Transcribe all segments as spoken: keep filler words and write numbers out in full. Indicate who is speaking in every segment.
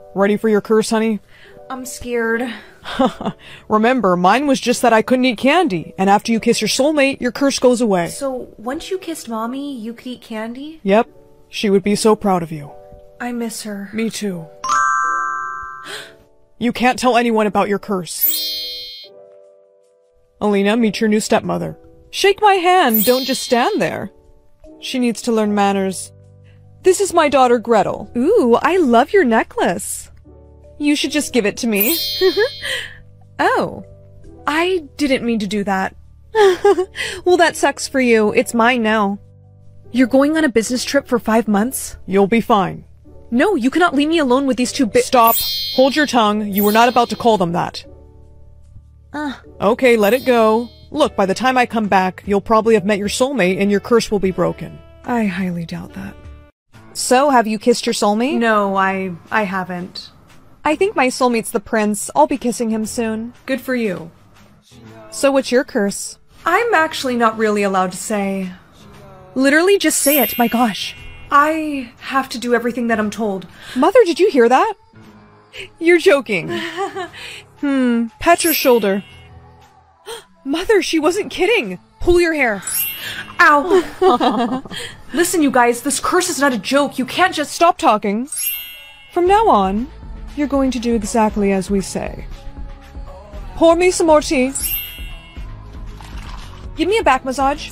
Speaker 1: Ready for your curse, honey?
Speaker 2: I'm scared.
Speaker 1: Remember, mine was just that I couldn't eat candy, and after you kiss your soulmate, your curse goes away.
Speaker 2: So, once you kissed Mommy, you could eat candy?
Speaker 1: Yep. She would be so proud of you.
Speaker 2: I miss her.
Speaker 1: Me too. You can't tell anyone about your curse. Alina, meet your new stepmother. Shake my hand, don't just stand there. She needs to learn manners. This is my daughter Gretel.
Speaker 3: Ooh, I love your necklace.
Speaker 1: You should just give it to me.
Speaker 3: Oh, I didn't mean to do that. Well, that sucks for you. It's mine now. You're going on a business trip for five months?
Speaker 1: You'll be fine.
Speaker 3: No, you cannot leave me alone with these two bi-
Speaker 1: Stop. Hold your tongue. You were not about to call them that.
Speaker 3: Uh.
Speaker 1: Okay, let it go. Look, by the time I come back, you'll probably have met your soulmate and your curse will be broken.
Speaker 3: I highly doubt that. So, have you kissed your soulmate?
Speaker 2: No, I... I haven't.
Speaker 3: I think my soulmate's the prince. I'll be kissing him soon.
Speaker 2: Good for you.
Speaker 3: So what's your curse?
Speaker 2: I'm actually not really allowed to say.
Speaker 3: Literally just say it, my gosh.
Speaker 2: I have to do everything that I'm told.
Speaker 1: Mother, did you hear that? You're joking. Hmm, pat your shoulder. Mother, she wasn't kidding. Pull your hair.
Speaker 2: Ow! Listen, you guys, this curse is not a joke. You can't just-
Speaker 1: Stop talking. From now on, you're going to do exactly as we say. Pour me some more tea.
Speaker 3: Give me a back massage.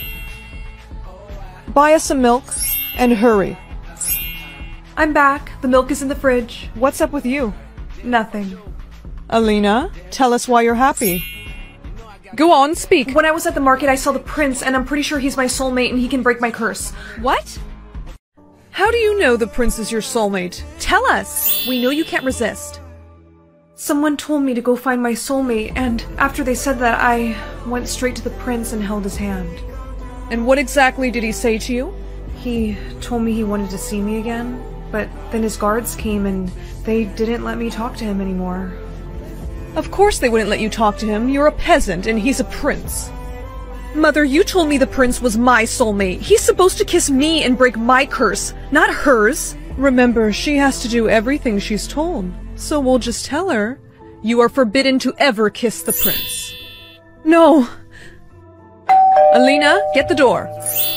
Speaker 1: Buy us some milk, and hurry.
Speaker 2: I'm back. The milk is in the fridge.
Speaker 1: What's up with you?
Speaker 2: Nothing.
Speaker 1: Alina, tell us why you're happy. Go on, speak.
Speaker 2: When I was at the market, I saw the prince, and I'm pretty sure he's my soulmate and he can break my curse.
Speaker 3: What?
Speaker 1: How do you know the prince is your soulmate?
Speaker 3: Tell us! We know you can't resist.
Speaker 2: Someone told me to go find my soulmate, and after they said that, I went straight to the prince and held his hand.
Speaker 1: And what exactly did he say to you?
Speaker 2: He told me he wanted to see me again, but then his guards came and they didn't let me talk to him anymore.
Speaker 1: Of course they wouldn't let you talk to him. You're a peasant and he's a prince.
Speaker 3: Mother, you told me the prince was my soulmate. He's supposed to kiss me and break my curse, not hers.
Speaker 1: Remember, she has to do everything she's told. So we'll just tell her, you are forbidden to ever kiss the prince.
Speaker 3: No.
Speaker 1: Alina, get the door.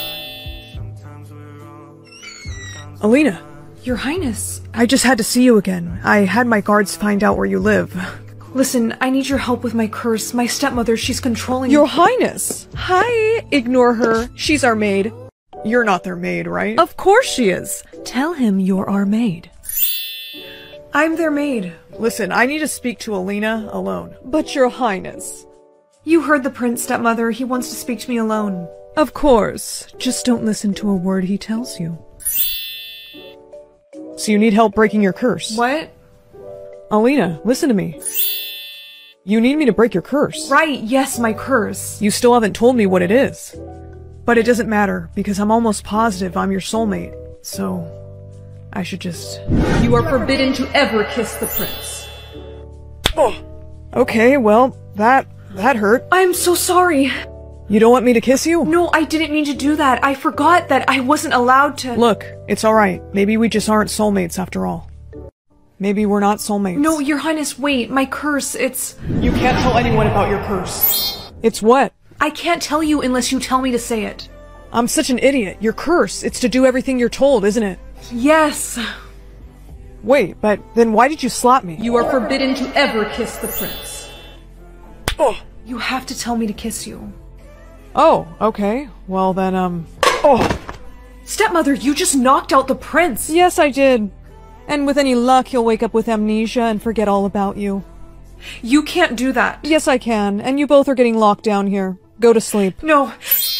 Speaker 1: Alina.
Speaker 2: Your Highness.
Speaker 1: I just had to see you again. I had my guards find out where you live.
Speaker 2: Listen, I need your help with my curse. My stepmother, she's controlling-
Speaker 1: Your Highness! Hi! Ignore her. She's our maid. You're not their maid, right?
Speaker 3: Of course she is. Tell him you're our maid.
Speaker 2: I'm their maid.
Speaker 1: Listen, I need to speak to Alina alone. But your Highness.
Speaker 2: You heard the prince, stepmother. He wants to speak to me alone.
Speaker 1: Of course. Just don't listen to a word he tells you. So you need help breaking your curse?
Speaker 2: What?
Speaker 1: Alina, listen to me. You need me to break your curse.
Speaker 2: Right, yes, my curse.
Speaker 1: You still haven't told me what it is. But it doesn't matter, because I'm almost positive I'm your soulmate. So, I should just...
Speaker 2: You are forbidden to ever kiss the prince.
Speaker 1: Oh! Okay, well, that... that hurt.
Speaker 2: I'm so sorry.
Speaker 1: You don't want me to kiss you?
Speaker 2: No, I didn't mean to do that. I forgot that I wasn't allowed to-
Speaker 1: Look, it's alright. Maybe we just aren't soulmates after all. Maybe we're not soulmates.
Speaker 2: No, your Highness, wait. My curse, it's-
Speaker 1: You can't tell anyone about your curse. It's what?
Speaker 2: I can't tell you unless you tell me to say it.
Speaker 1: I'm such an idiot. Your curse, it's to do everything you're told, isn't it?
Speaker 2: Yes.
Speaker 1: Wait, but then why did you slap me?
Speaker 2: You are forbidden to ever kiss the prince.
Speaker 1: Oh!
Speaker 2: You have to tell me to kiss you.
Speaker 1: Oh, okay. Well then, um... Oh!
Speaker 2: Stepmother, you just knocked out the prince!
Speaker 1: Yes, I did. And with any luck, you'll wake up with amnesia and forget all about you.
Speaker 2: You can't do that.
Speaker 1: Yes, I can. And you both are getting locked down here. Go to sleep.
Speaker 2: No.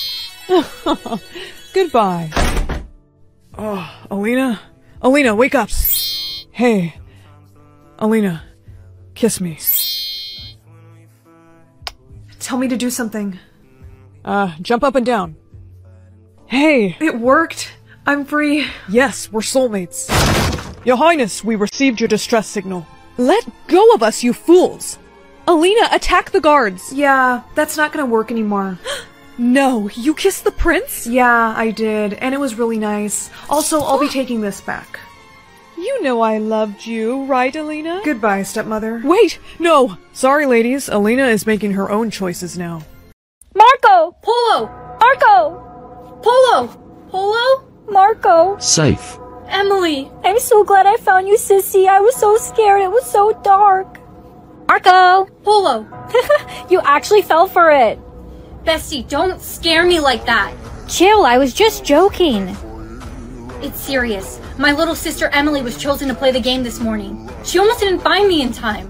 Speaker 1: Goodbye. Oh, Alina? Alina, wake up! Hey. Alina, kiss me.
Speaker 2: Tell me to do something.
Speaker 1: Uh, jump up and down. Hey!
Speaker 2: It worked. I'm free.
Speaker 1: Yes, we're soulmates. Your Highness, we received your distress signal.
Speaker 3: Let go of us, you fools! Alina, attack the guards!
Speaker 2: Yeah, that's not gonna work anymore.
Speaker 3: No, you kissed the prince?
Speaker 2: Yeah, I did, and it was really nice. Also, I'll be taking this back.
Speaker 1: You know I loved you, right, Alina?
Speaker 2: Goodbye, stepmother.
Speaker 1: Wait! No! Sorry, ladies. Alina is making her own choices now.
Speaker 4: Marco! Polo! Marco! Polo! Polo? Marco!
Speaker 5: Safe.
Speaker 4: Emily! I'm so glad I found you, sissy. I was so scared. It was so dark. Marco! Polo! You actually fell for it. Bestie, don't scare me like that. Chill, I was just joking. It's serious. My little sister Emily was chosen to play the game this morning. She almost didn't find me in time.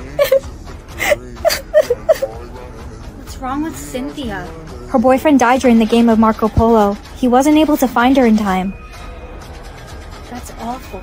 Speaker 4: What's wrong with Cynthia? Her boyfriend died during the game of Marco Polo. He wasn't able to find her in time. That's awful.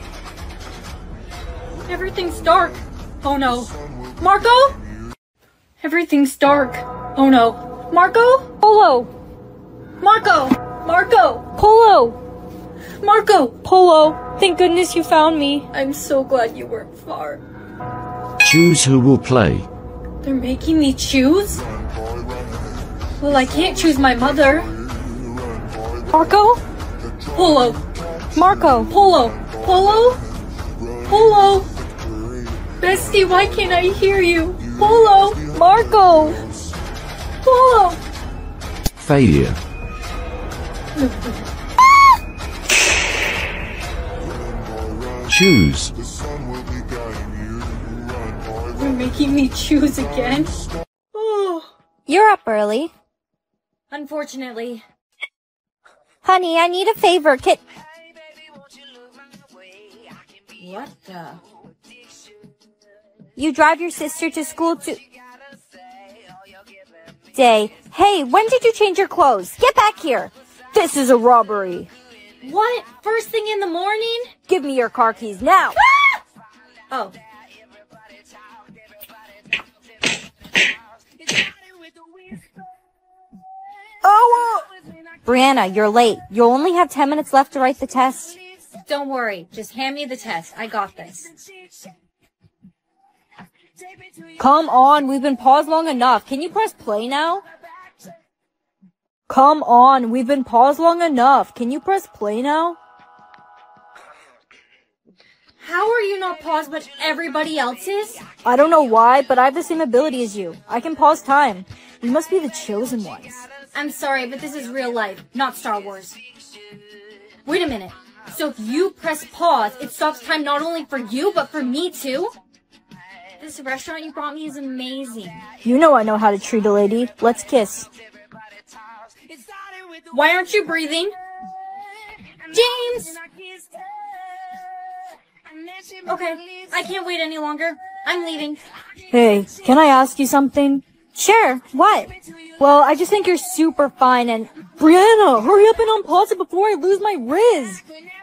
Speaker 4: Everything's dark. Oh no. Marco? Everything's dark. Oh no. Marco? Polo! Marco! Marco! Polo! Marco! Polo! Thank goodness you found me. I'm so glad you weren't far.
Speaker 5: Choose who will play.
Speaker 4: They're making me choose? Well, I can't choose my mother. Marco? Polo! Marco! Polo! Polo? Polo! Bestie, why can't I hear you? Polo! Marco! Polo!
Speaker 5: Failure. Choose.
Speaker 4: You're making me choose again? Oh. You're up early. Unfortunately. Honey, I need a favor. Can... What the? You drive your sister to school to... Day. Hey, when did you change your clothes? Get back here. This is a robbery. What? First thing in the morning? Give me your car keys now. Ah! Oh. Oh! Brianna, you're late. You'll only have ten minutes left to write the test. Don't worry. Just hand me the test. I got this. Come on. We've been paused long enough. Can you press play now? Come on, we've been paused long enough. Can you press play now? How are you not paused but everybody else is? I don't know why, but I have the same ability as you. I can pause time. We must be the chosen ones. I'm sorry, but this is real life, not Star Wars. Wait a minute. So if you press pause, it stops time not only for you, but for me too? This restaurant you brought me is amazing. You know I know how to treat a lady. Let's kiss. Why aren't you breathing? James! Okay, I can't wait any longer. I'm leaving. Hey, can I ask you something? Sure, what? Well, I just think you're super fine and... Brianna, hurry up and unpause it before I lose my Riz!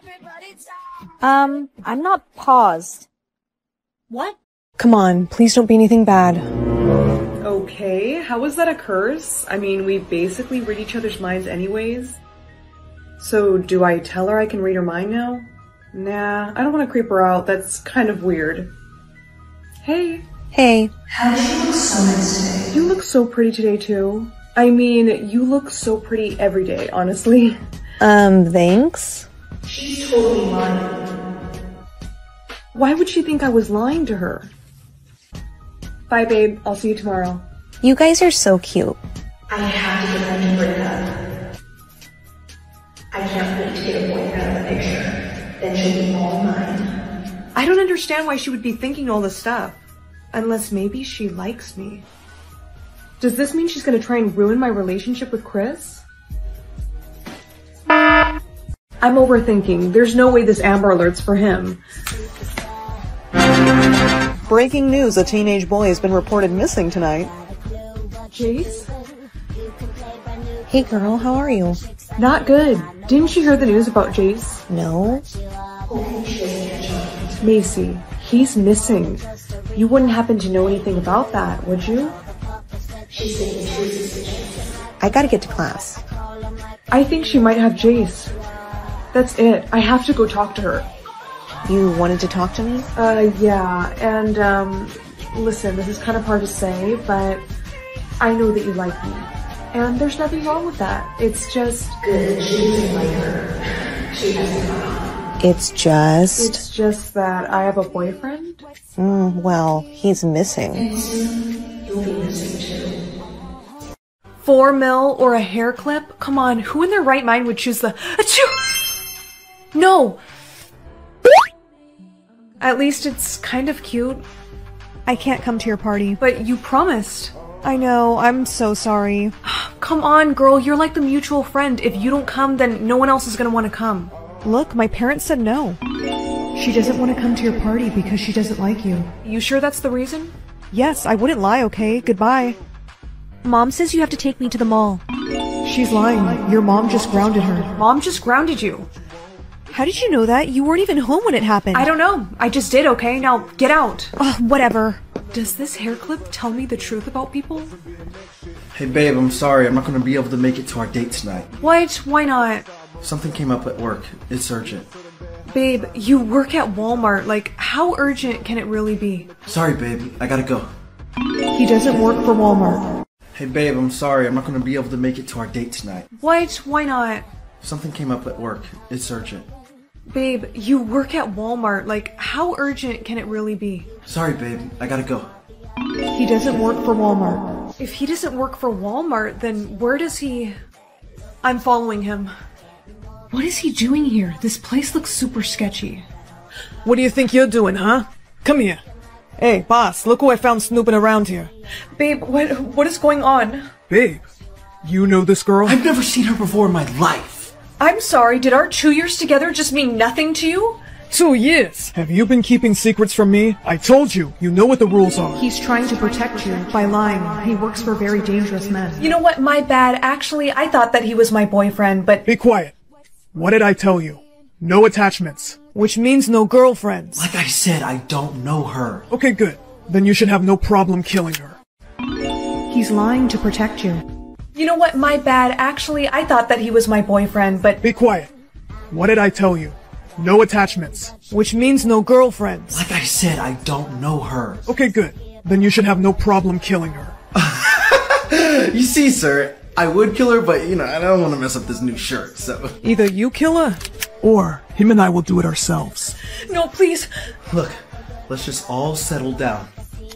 Speaker 4: Um, I'm not paused. What?
Speaker 1: Come on, please don't be anything bad.
Speaker 2: Okay, how was that a curse? I mean, we basically read each other's minds anyways. So, do I tell her I can read her mind now? Nah, I don't want to creep her out. That's kind of weird. Hey.
Speaker 1: Hey.
Speaker 2: How do you look so nice today? You look so pretty today, too. I mean, you look so pretty every day, honestly.
Speaker 1: Um, thanks?
Speaker 2: She's totally lying. Why would she think I was lying to her? Bye, babe. I'll see you tomorrow.
Speaker 1: You guys are so cute.
Speaker 6: I have to get them to break up. I can't wait to get a boyfriend out of the picture. Then she'll be all mine.
Speaker 2: I don't understand why she would be thinking all this stuff. Unless maybe she likes me. Does this mean she's gonna try and ruin my relationship with Chris? I'm overthinking. There's no way this Amber Alert's for him.
Speaker 1: Breaking news, a teenage boy has been reported missing tonight.
Speaker 2: Jace?
Speaker 1: Hey girl, how are you?
Speaker 2: Not good. Didn't you hear the news about Jace?
Speaker 1: No.
Speaker 2: Macy, he's missing. You wouldn't happen to know anything about that, would you?
Speaker 1: I gotta get to class.
Speaker 2: I think she might have Jace. That's it. I have to go talk to her.
Speaker 1: You wanted to talk to me?
Speaker 2: Uh, yeah, and, um, listen, this is kind of hard to say, but I know that you like me. And there's nothing wrong with that. It's just...
Speaker 6: Good, she doesn't like her. She has a problem.
Speaker 3: It's just...
Speaker 2: It's just that I have a boyfriend.
Speaker 3: Mm, well, he's missing.
Speaker 6: You'll be missing too.
Speaker 1: Four mil or a hair clip? Come on, who in their right mind would choose the... Achoo! No! At least it's kind of cute.
Speaker 3: I can't come to your party.
Speaker 1: But you promised.
Speaker 3: I know, I'm so sorry.
Speaker 1: Come on, girl, you're like the mutual friend. If you don't come, then no one else is gonna want to come.
Speaker 3: Look, my parents said no.
Speaker 1: She doesn't want to come to your party because she doesn't like you. You sure that's the reason?
Speaker 3: Yes, I wouldn't lie, okay? Goodbye. Mom says you have to take me to the mall.
Speaker 1: She's lying. Your mom just grounded her. Mom just grounded you.
Speaker 3: How did you know that? You weren't even home when it happened.
Speaker 1: I don't know. I just did, okay? Now, get out.
Speaker 3: Ugh, whatever.
Speaker 1: Does this hair clip tell me the truth about people?
Speaker 7: Hey babe, I'm sorry. I'm not going to be able to make it to our date tonight.
Speaker 1: What? Why not?
Speaker 7: Something came up at work. It's urgent.
Speaker 1: Babe, you work at Walmart. Like, how urgent can it really be?
Speaker 7: Sorry babe, I gotta go.
Speaker 1: He doesn't work for Walmart.
Speaker 7: Hey babe, I'm sorry. I'm not going to be able to make it to our date tonight.
Speaker 1: What? Why not?
Speaker 7: Something came up at work. It's urgent.
Speaker 1: Babe, you work at Walmart. Like, how urgent can it really be?
Speaker 7: Sorry babe, I gotta go.
Speaker 1: He doesn't work for Walmart. If he doesn't work for Walmart, then where does he... I'm following him. What is he doing here? This place looks super sketchy.
Speaker 8: What do you think you're doing, huh? Come here. Hey, boss, look who I found snooping around here.
Speaker 1: Babe, what what is going on?
Speaker 8: Babe, you know this girl?
Speaker 7: I've never seen her before in my life.
Speaker 1: I'm sorry, did our two years together just mean nothing to you?
Speaker 8: Two years? Have you been keeping secrets from me? I told you, you know what the rules are.
Speaker 1: He's trying to protect you by lying. He works for very dangerous men. You know what, my bad. Actually, I thought that he was my boyfriend, but...
Speaker 8: Be quiet. What did I tell you? No attachments. Which means no girlfriends.
Speaker 7: Like I said, I don't know her.
Speaker 8: Okay, good. Then you should have no problem killing her.
Speaker 1: He's lying to protect you. You know what, my bad. Actually, I thought that he was my boyfriend, but...
Speaker 8: Be quiet. What did I tell you? No attachments. Which means no girlfriends.
Speaker 7: Like I said, I don't know her.
Speaker 8: Okay, good. Then you should have no problem killing her.
Speaker 7: You see, sir, I would kill her, but, you know, I don't want to mess up this new shirt, so...
Speaker 8: Either you kill her, or him and I will do it ourselves.
Speaker 1: No, please.
Speaker 7: Look, let's just all settle down.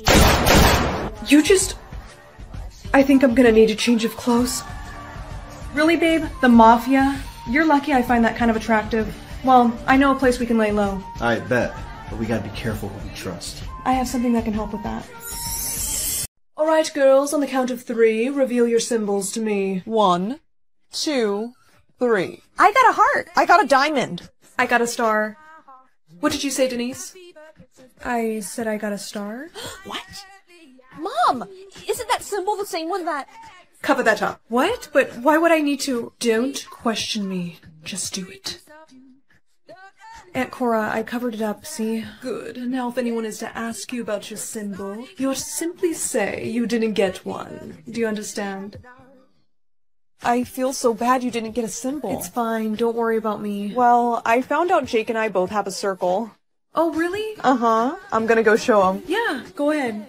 Speaker 1: You just... I think I'm gonna need a change of clothes. Really, babe? The Mafia? You're lucky I find that kind of attractive. Well, I know a place we can lay low.
Speaker 7: I bet, but we gotta be careful who we trust.
Speaker 1: I have something that can help with that. Alright, girls, on the count of three, reveal your symbols to me.
Speaker 3: One, two, three. I got a heart. I got a diamond.
Speaker 1: I got a star. What did you say, Denise? I said I got a star?
Speaker 3: What? Mom! Isn't that symbol the same one that...
Speaker 1: Cover that up. What? But why would I need to... Don't question me. Just do it. Aunt Cora, I covered it up, see? Good. Now if anyone is to ask you about your symbol, you'll simply say you didn't get one. Do you understand?
Speaker 3: I feel so bad you didn't get a symbol.
Speaker 1: It's fine. Don't worry about me.
Speaker 3: Well, I found out Jake and I both have a circle.
Speaker 1: Oh, really?
Speaker 3: Uh-huh. I'm gonna go show him.
Speaker 1: Yeah, go ahead.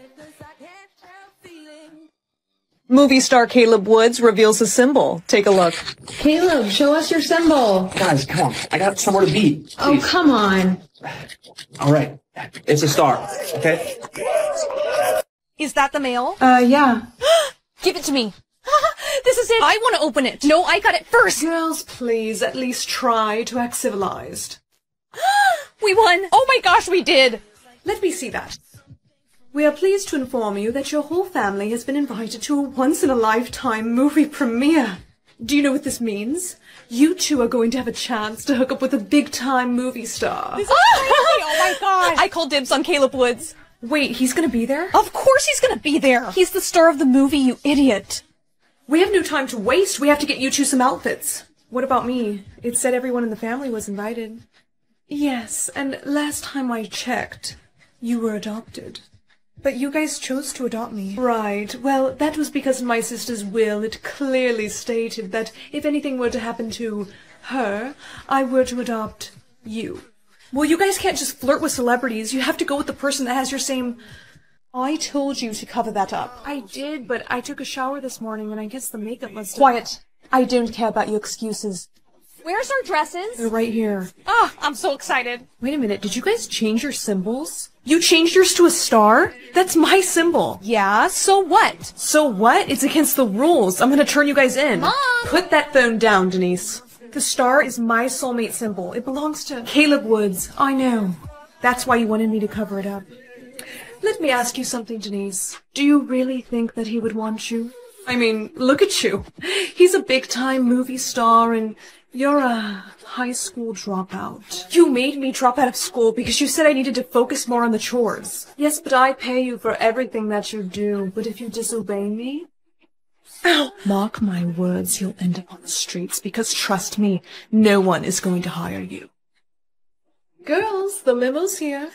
Speaker 3: Movie star Caleb Woods reveals a symbol. Take a look.
Speaker 9: Caleb, show us your symbol.
Speaker 10: Guys, come on. I got somewhere to be. Please.
Speaker 9: Oh, come on.
Speaker 10: All right. It's a star, okay?
Speaker 3: Is that the mail?
Speaker 1: Uh, yeah.
Speaker 3: Give it to me. This is it. I want to open it. No, I got it first.
Speaker 1: Girls, please, at least try to act civilized.
Speaker 3: We won. Oh my gosh, we did.
Speaker 1: Let me see that. We are pleased to inform you that your whole family has been invited to a once-in-a-lifetime movie premiere. Do you know what this means? You two are going to have a chance to hook up with a big-time movie star.
Speaker 3: This is crazy! Oh my god! I called dibs on Caleb Woods.
Speaker 1: Wait, he's gonna be there?
Speaker 3: Of course he's gonna be there! He's the star of the movie, you idiot!
Speaker 1: We have no time to waste. We have to get you two some outfits. What about me? It said everyone in the family was invited. Yes, and last time I checked, you were adopted. But you guys chose to adopt me. Right. Well, that was because in my sister's will it clearly stated that if anything were to happen to her, I were to adopt you. Well, you guys can't just flirt with celebrities. You have to go with the person that has your same... I told you to cover that up. I did, but I took a shower this morning and I guess the makeup must have...
Speaker 3: Quiet. I don't care about your excuses. Where's our dresses?
Speaker 1: They're right here.
Speaker 3: Oh, I'm so excited.
Speaker 1: Wait a minute, did you guys change your symbols? You changed yours to a star? That's my symbol.
Speaker 3: Yeah, so what?
Speaker 1: So what? It's against the rules. I'm gonna turn you guys in.
Speaker 3: Mom!
Speaker 1: Put that phone down, Denise. The star is my soulmate symbol. It belongs to Caleb Woods. I know. That's why you wanted me to cover it up. Let me ask you something, Denise. Do you really think that he would want you? I mean, look at you. He's a big-time movie star and you're a high school dropout. You made me drop out of school because you said I needed to focus more on the chores. Yes, but I pay you for everything that you do. But if you disobey me... Ow! Mark my words, you'll end up on the streets because, trust me, no one is going to hire you. Girls, the limo's here.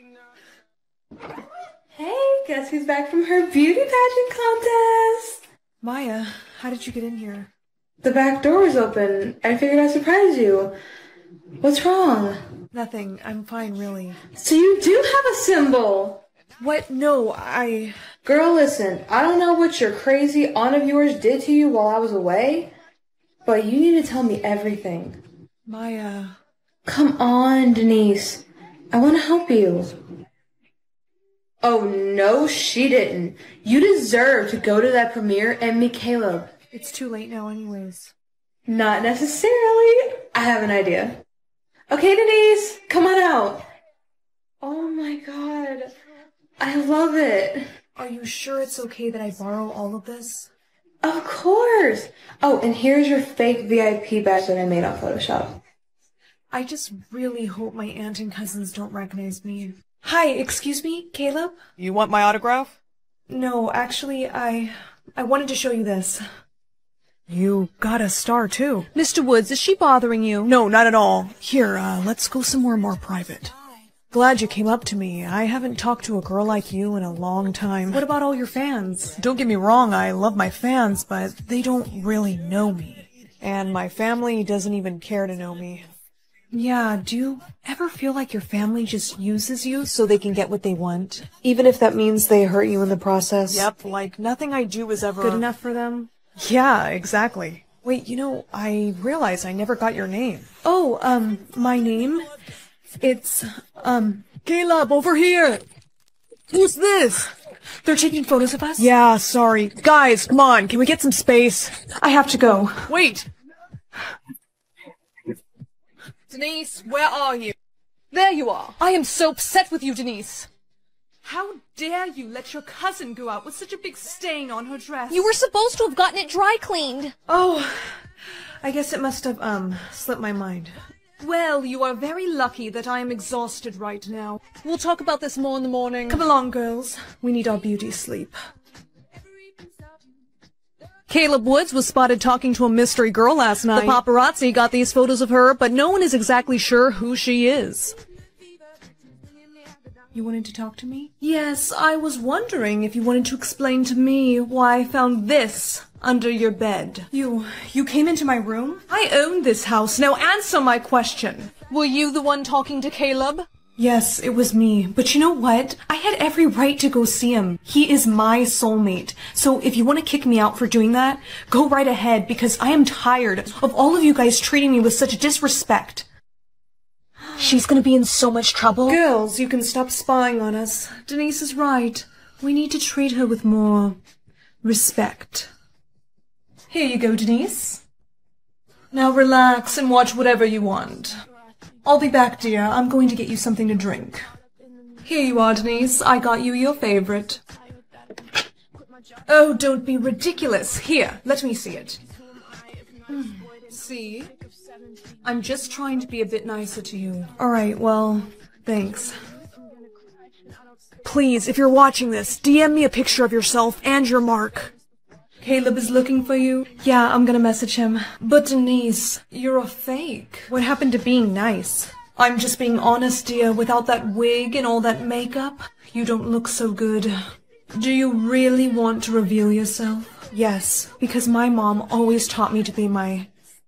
Speaker 9: Hey, guess who's back from her beauty pageant contest?
Speaker 1: Maya, how did you get in here?
Speaker 9: The back door was open. I figured I'd surprise you. What's wrong?
Speaker 1: Nothing. I'm fine, really.
Speaker 9: So you do have a symbol!
Speaker 1: What? No, I...
Speaker 9: Girl, listen, I don't know what your crazy aunt of yours did to you while I was away, but you need to tell me everything.
Speaker 1: Maya...
Speaker 9: Come on, Denise. I want to help you. Oh, no, she didn't. You deserve to go to that premiere and meet Caleb.
Speaker 1: It's too late now anyways.
Speaker 9: Not necessarily. I have an idea. Okay, Denise, come on out. Oh my god. I love it.
Speaker 1: Are you sure it's okay that I borrow all of this?
Speaker 9: Of course. Oh, and here's your fake V I P badge that I made on Photoshop.
Speaker 1: I just really hope my aunt and cousins don't recognize me. Hi, excuse me, Caleb?
Speaker 8: You want my autograph?
Speaker 1: No, actually, I... I wanted to show you this.
Speaker 8: You got a star, too.
Speaker 3: Mister Woods, is she bothering you?
Speaker 8: No, not at all. Here, uh, let's go somewhere more private. Glad you came up to me. I haven't talked to a girl like you in a long time.
Speaker 1: What about all your fans?
Speaker 8: Don't get me wrong, I love my fans, but they don't really know me. And my family doesn't even care to know me.
Speaker 1: Yeah, do you ever feel like your family just uses you so they can get what they want? Even if that means they hurt you in the process?
Speaker 8: Yep, like nothing I do is ever...
Speaker 1: Good enough for them?
Speaker 8: Yeah, exactly. Wait, you know, I realize I never got your name.
Speaker 1: Oh, um, my name? It's, um...
Speaker 8: Caleb, over here! Who's this?
Speaker 1: They're taking photos of us?
Speaker 8: Yeah, sorry. Guys, come on, can we get some space?
Speaker 1: I have to go.
Speaker 8: Wait! Denise, where are you?
Speaker 3: There you are. I am so upset with you, Denise.
Speaker 1: How dare you let your cousin go out with such a big stain on her dress?
Speaker 3: You were supposed to have gotten it dry cleaned.
Speaker 1: Oh, I guess it must have, um, slipped my mind. Well, you are very lucky that I am exhausted right now.
Speaker 3: We'll talk about this more in the morning.
Speaker 1: Come along, girls. We need our beauty sleep.
Speaker 3: Caleb Woods was spotted talking to a mystery girl last night. The paparazzi got these photos of her, but no one is exactly sure who she is.
Speaker 1: You wanted to talk to me? Yes, I was wondering if you wanted to explain to me why I found this under your bed. You... you came into my room? I own this house. Now answer my question.
Speaker 3: Were you the one talking to Caleb?
Speaker 1: Yes, it was me. But you know what? I had every right to go see him. He is my soulmate. So if you want to kick me out for doing that, go right ahead because I am tired of all of you guys treating me with such disrespect.
Speaker 3: She's gonna be in so much trouble.
Speaker 1: Girls, you can stop spying on us. Denise is right. We need to treat her with more respect. Here you go, Denise. Now relax and watch whatever you want. I'll be back, dear. I'm going to get you something to drink. Here you are, Denise. I got you your favorite. Oh, don't be ridiculous. Here, let me see it. Mm, see? I'm just trying to be a bit nicer to you. Alright, well, thanks.
Speaker 8: Please, if you're watching this, D M me a picture of yourself and your mark.
Speaker 1: Caleb is looking for you? Yeah, I'm gonna message him. But Denise, you're a fake. What happened to being nice? I'm just being honest, dear. Without that wig and all that makeup, you don't look so good. Do you really want to reveal yourself? Yes, because my mom always taught me to be my...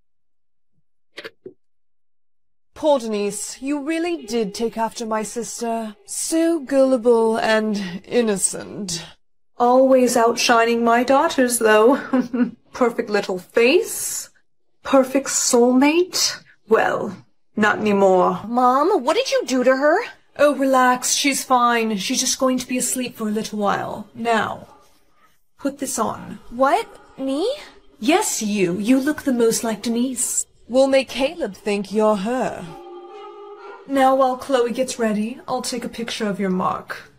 Speaker 8: Poor Denise, you really did take after my sister. So gullible and innocent.
Speaker 1: Always outshining my daughters, though. Perfect little face. Perfect soulmate? Well, not anymore.
Speaker 3: Mom, what did you do to her?
Speaker 1: Oh, relax. She's fine. She's just going to be asleep for a little while. Now, put this on.
Speaker 3: What? Me?
Speaker 1: Yes, you. You look the most like Denise.
Speaker 8: We'll make Caleb think you're her.
Speaker 1: Now, while Chloe gets ready, I'll take a picture of your mark.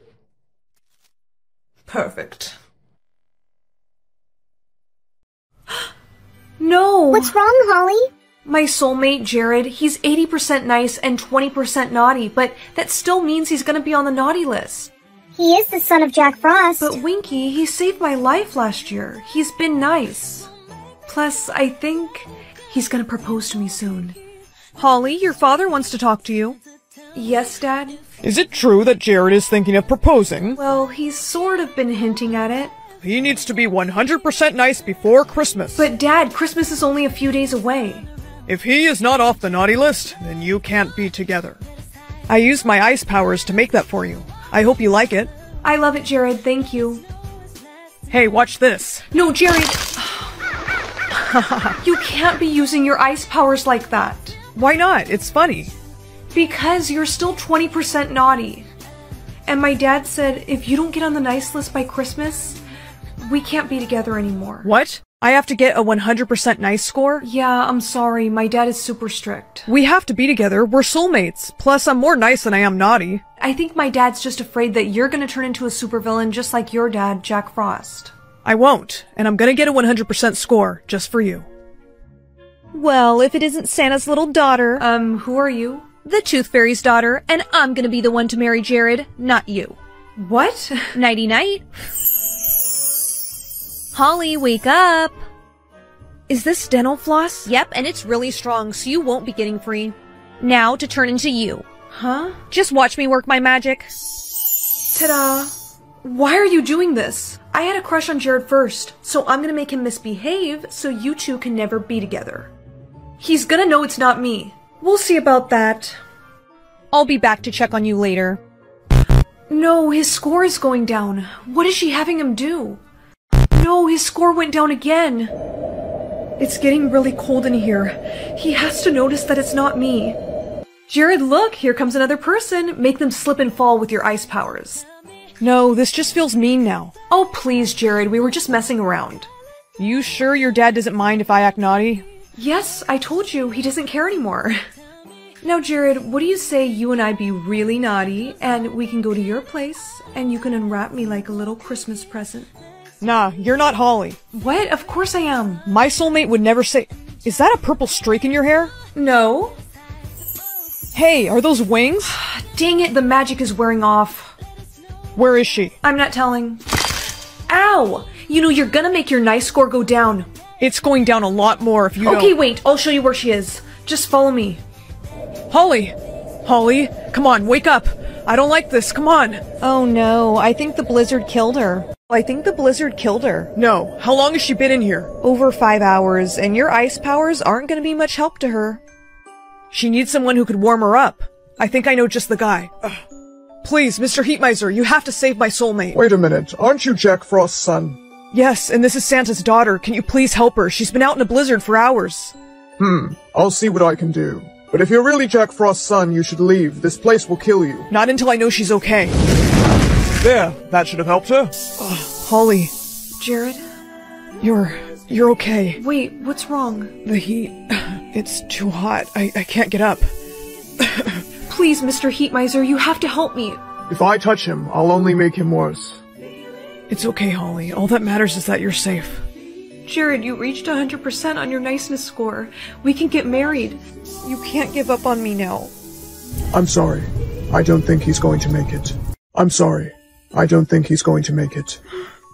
Speaker 1: Perfect.
Speaker 3: No!
Speaker 11: What's wrong, Holly?
Speaker 3: My soulmate, Jared, he's eighty percent nice and twenty percent naughty, but that still means he's gonna be on the naughty list.
Speaker 11: He is the son of Jack Frost.
Speaker 3: But Winky, he saved my life last year. He's been nice. Plus, I think he's gonna propose to me soon. Holly, your father wants to talk to you. Yes, Dad?
Speaker 12: Is it true that Jared is thinking of proposing?
Speaker 3: Well, he's sort of been hinting at it.
Speaker 12: He needs to be one hundred percent nice before Christmas.
Speaker 3: But Dad, Christmas is only a few days away.
Speaker 12: If he is not off the naughty list, then you can't be together. I used my ice powers to make that for you. I hope you like it.
Speaker 3: I love it, Jared. Thank you.
Speaker 12: Hey, watch this.
Speaker 3: No, Jared! You can't be using your ice powers like that.
Speaker 12: Why not? It's funny.
Speaker 3: Because you're still twenty percent naughty. And my dad said if you don't get on the nice list by Christmas, we can't be together anymore.
Speaker 12: What? I have to get a one hundred percent nice score?
Speaker 3: Yeah, I'm sorry. My dad is super strict.
Speaker 12: We have to be together. We're soulmates. Plus, I'm more nice than I am naughty.
Speaker 3: I think my dad's just afraid that you're gonna turn into a supervillain just like your dad, Jack Frost.
Speaker 12: I won't, and I'm gonna get a one hundred percent score, just for you.
Speaker 3: Well, if it isn't Santa's little daughter... Um, who are you? The Tooth Fairy's daughter, and I'm gonna be the one to marry Jared, not you. What? Nighty-night. Holly, wake up! Is this dental floss? Yep, and it's really strong, so you won't be getting free. Now to turn into you. Huh? Just watch me work my magic. Ta-da! Why are you doing this? I had a crush on Jared first, so I'm gonna make him misbehave so you two can never be together. He's gonna know it's not me. We'll see about that. I'll be back to check on you later. No, his score is going down. What is she having him do? No, his score went down again. It's getting really cold in here. He has to notice that it's not me. Jared, look, here comes another person. Make them slip and fall with your ice powers.
Speaker 12: No, this just feels mean now.
Speaker 3: Oh, please, Jared, we were just messing around.
Speaker 12: You sure your dad doesn't mind if I act naughty?
Speaker 3: Yes, I told you, he doesn't care anymore. Now, Jared, what do you say you and I be really naughty, and we can go to your place, and you can unwrap me like a little Christmas present?
Speaker 12: Nah, you're not Holly.
Speaker 3: What? Of course I am.
Speaker 12: My soulmate would never say... Is that a purple streak in your hair?
Speaker 3: No.
Speaker 12: Hey, are those wings?
Speaker 3: Dang it, the magic is wearing off.
Speaker 12: Where is she?
Speaker 3: I'm not telling. Ow! You know, you're gonna make your nice score go down.
Speaker 12: It's going down a lot more if you
Speaker 3: okay,
Speaker 12: don't...
Speaker 3: Okay, wait, I'll show you where she is. Just follow me.
Speaker 12: Holly! Holly, come on, wake up! I don't like this, come on!
Speaker 3: Oh no, I think the blizzard killed her. I think the blizzard killed her.
Speaker 12: No, how long has she been in here?
Speaker 3: Over five hours, and your ice powers aren't gonna be much help to her.
Speaker 12: She needs someone who could warm her up. I think I know just the guy. Ugh. Please, Mister Heatmiser, you have to save my soulmate.
Speaker 13: Wait a minute, aren't you Jack Frost's son?
Speaker 12: Yes, and this is Santa's daughter. Can you please help her? She's been out in a blizzard for hours.
Speaker 13: Hmm, I'll see what I can do. But if you're really Jack Frost's son, you should leave. This place will kill you.
Speaker 12: Not until I know she's okay.
Speaker 13: There, that should have helped her.
Speaker 12: Oh, Holly.
Speaker 3: Jared?
Speaker 12: You're... you're okay.
Speaker 3: Wait, what's wrong?
Speaker 12: The heat... It's too hot. I, I can't get up.
Speaker 3: Please, Mister Heatmiser, you have to help me.
Speaker 13: If I touch him, I'll only make him worse.
Speaker 12: It's okay, Holly. All that matters is that you're safe.
Speaker 3: Jared, you reached one hundred percent on your niceness score. We can get married. You can't give up on me now.
Speaker 13: I'm sorry. I don't think he's going to make it. I'm sorry. I don't think he's going to make it.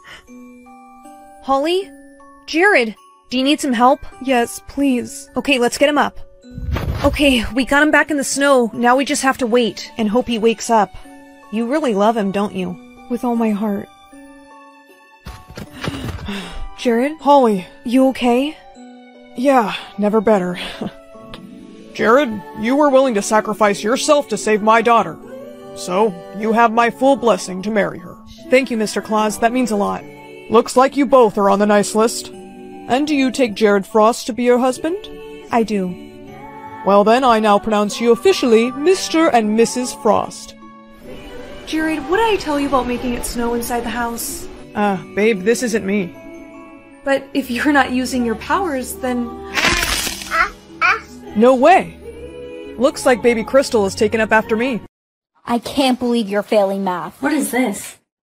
Speaker 3: Holly? Jared, do you need some help?
Speaker 12: Yes, please.
Speaker 3: Okay, let's get him up. Okay, we got him back in the snow. Now we just have to wait and hope he wakes up. You really love him, don't you?
Speaker 12: With all my heart.
Speaker 3: Jared?
Speaker 12: Holly.
Speaker 3: You okay?
Speaker 12: Yeah, never better. Jared, you were willing to sacrifice yourself to save my daughter. So, you have my full blessing to marry her. Thank you, Mister Claus. That means a lot. Looks like you both are on the nice list. And do you take Jared Frost to be your husband?
Speaker 1: I do.
Speaker 12: Well then, I now pronounce you officially Mister and Missus Frost.
Speaker 1: Jared, what did I tell you about making it snow inside the house?
Speaker 12: Ah, uh, babe, this isn't me.
Speaker 1: But if you're not using your powers, then...
Speaker 12: No way! Looks like baby Crystal is taken up after me.
Speaker 4: I can't believe you're failing math.
Speaker 9: What is this?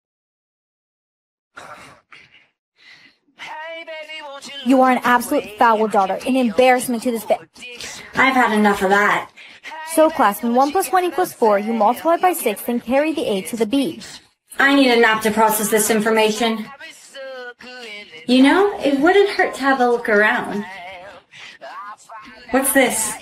Speaker 4: You are an absolute foul daughter, an embarrassment to this family.
Speaker 9: I've had enough of that.
Speaker 4: So, class, when one plus one equals four, you multiply by six, then carry the a to the b.
Speaker 9: I need a nap to process this information. You know, it wouldn't hurt to have a look around. What's this?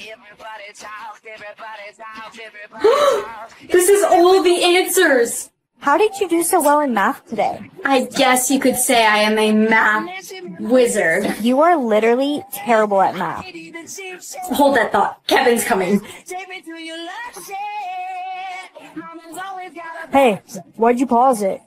Speaker 9: This is all the answers!
Speaker 4: How did you do so well in math today?
Speaker 9: I guess you could say I am a math wizard.
Speaker 4: You are literally terrible at math.
Speaker 9: Hold that thought. Kevin's coming.
Speaker 4: Hey, why'd you pause it?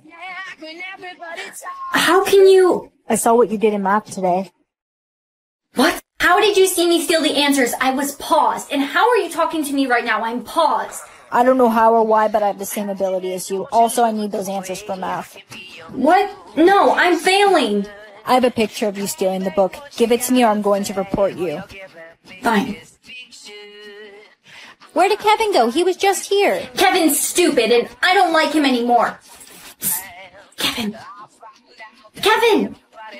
Speaker 9: How can you...
Speaker 4: I saw what you did in math today.
Speaker 9: What? How did you see me steal the answers? I was paused. And how are you talking to me right now? I'm paused.
Speaker 4: I don't know how or why, but I have the same ability as you. Also, I need those answers for math.
Speaker 9: What? No, I'm failing.
Speaker 4: I have a picture of you stealing the book. Give it to me or I'm going to report you.
Speaker 9: Fine.
Speaker 4: Where did Kevin go? He was just here.
Speaker 9: Kevin's stupid and I don't like him anymore. Kevin. Kevin!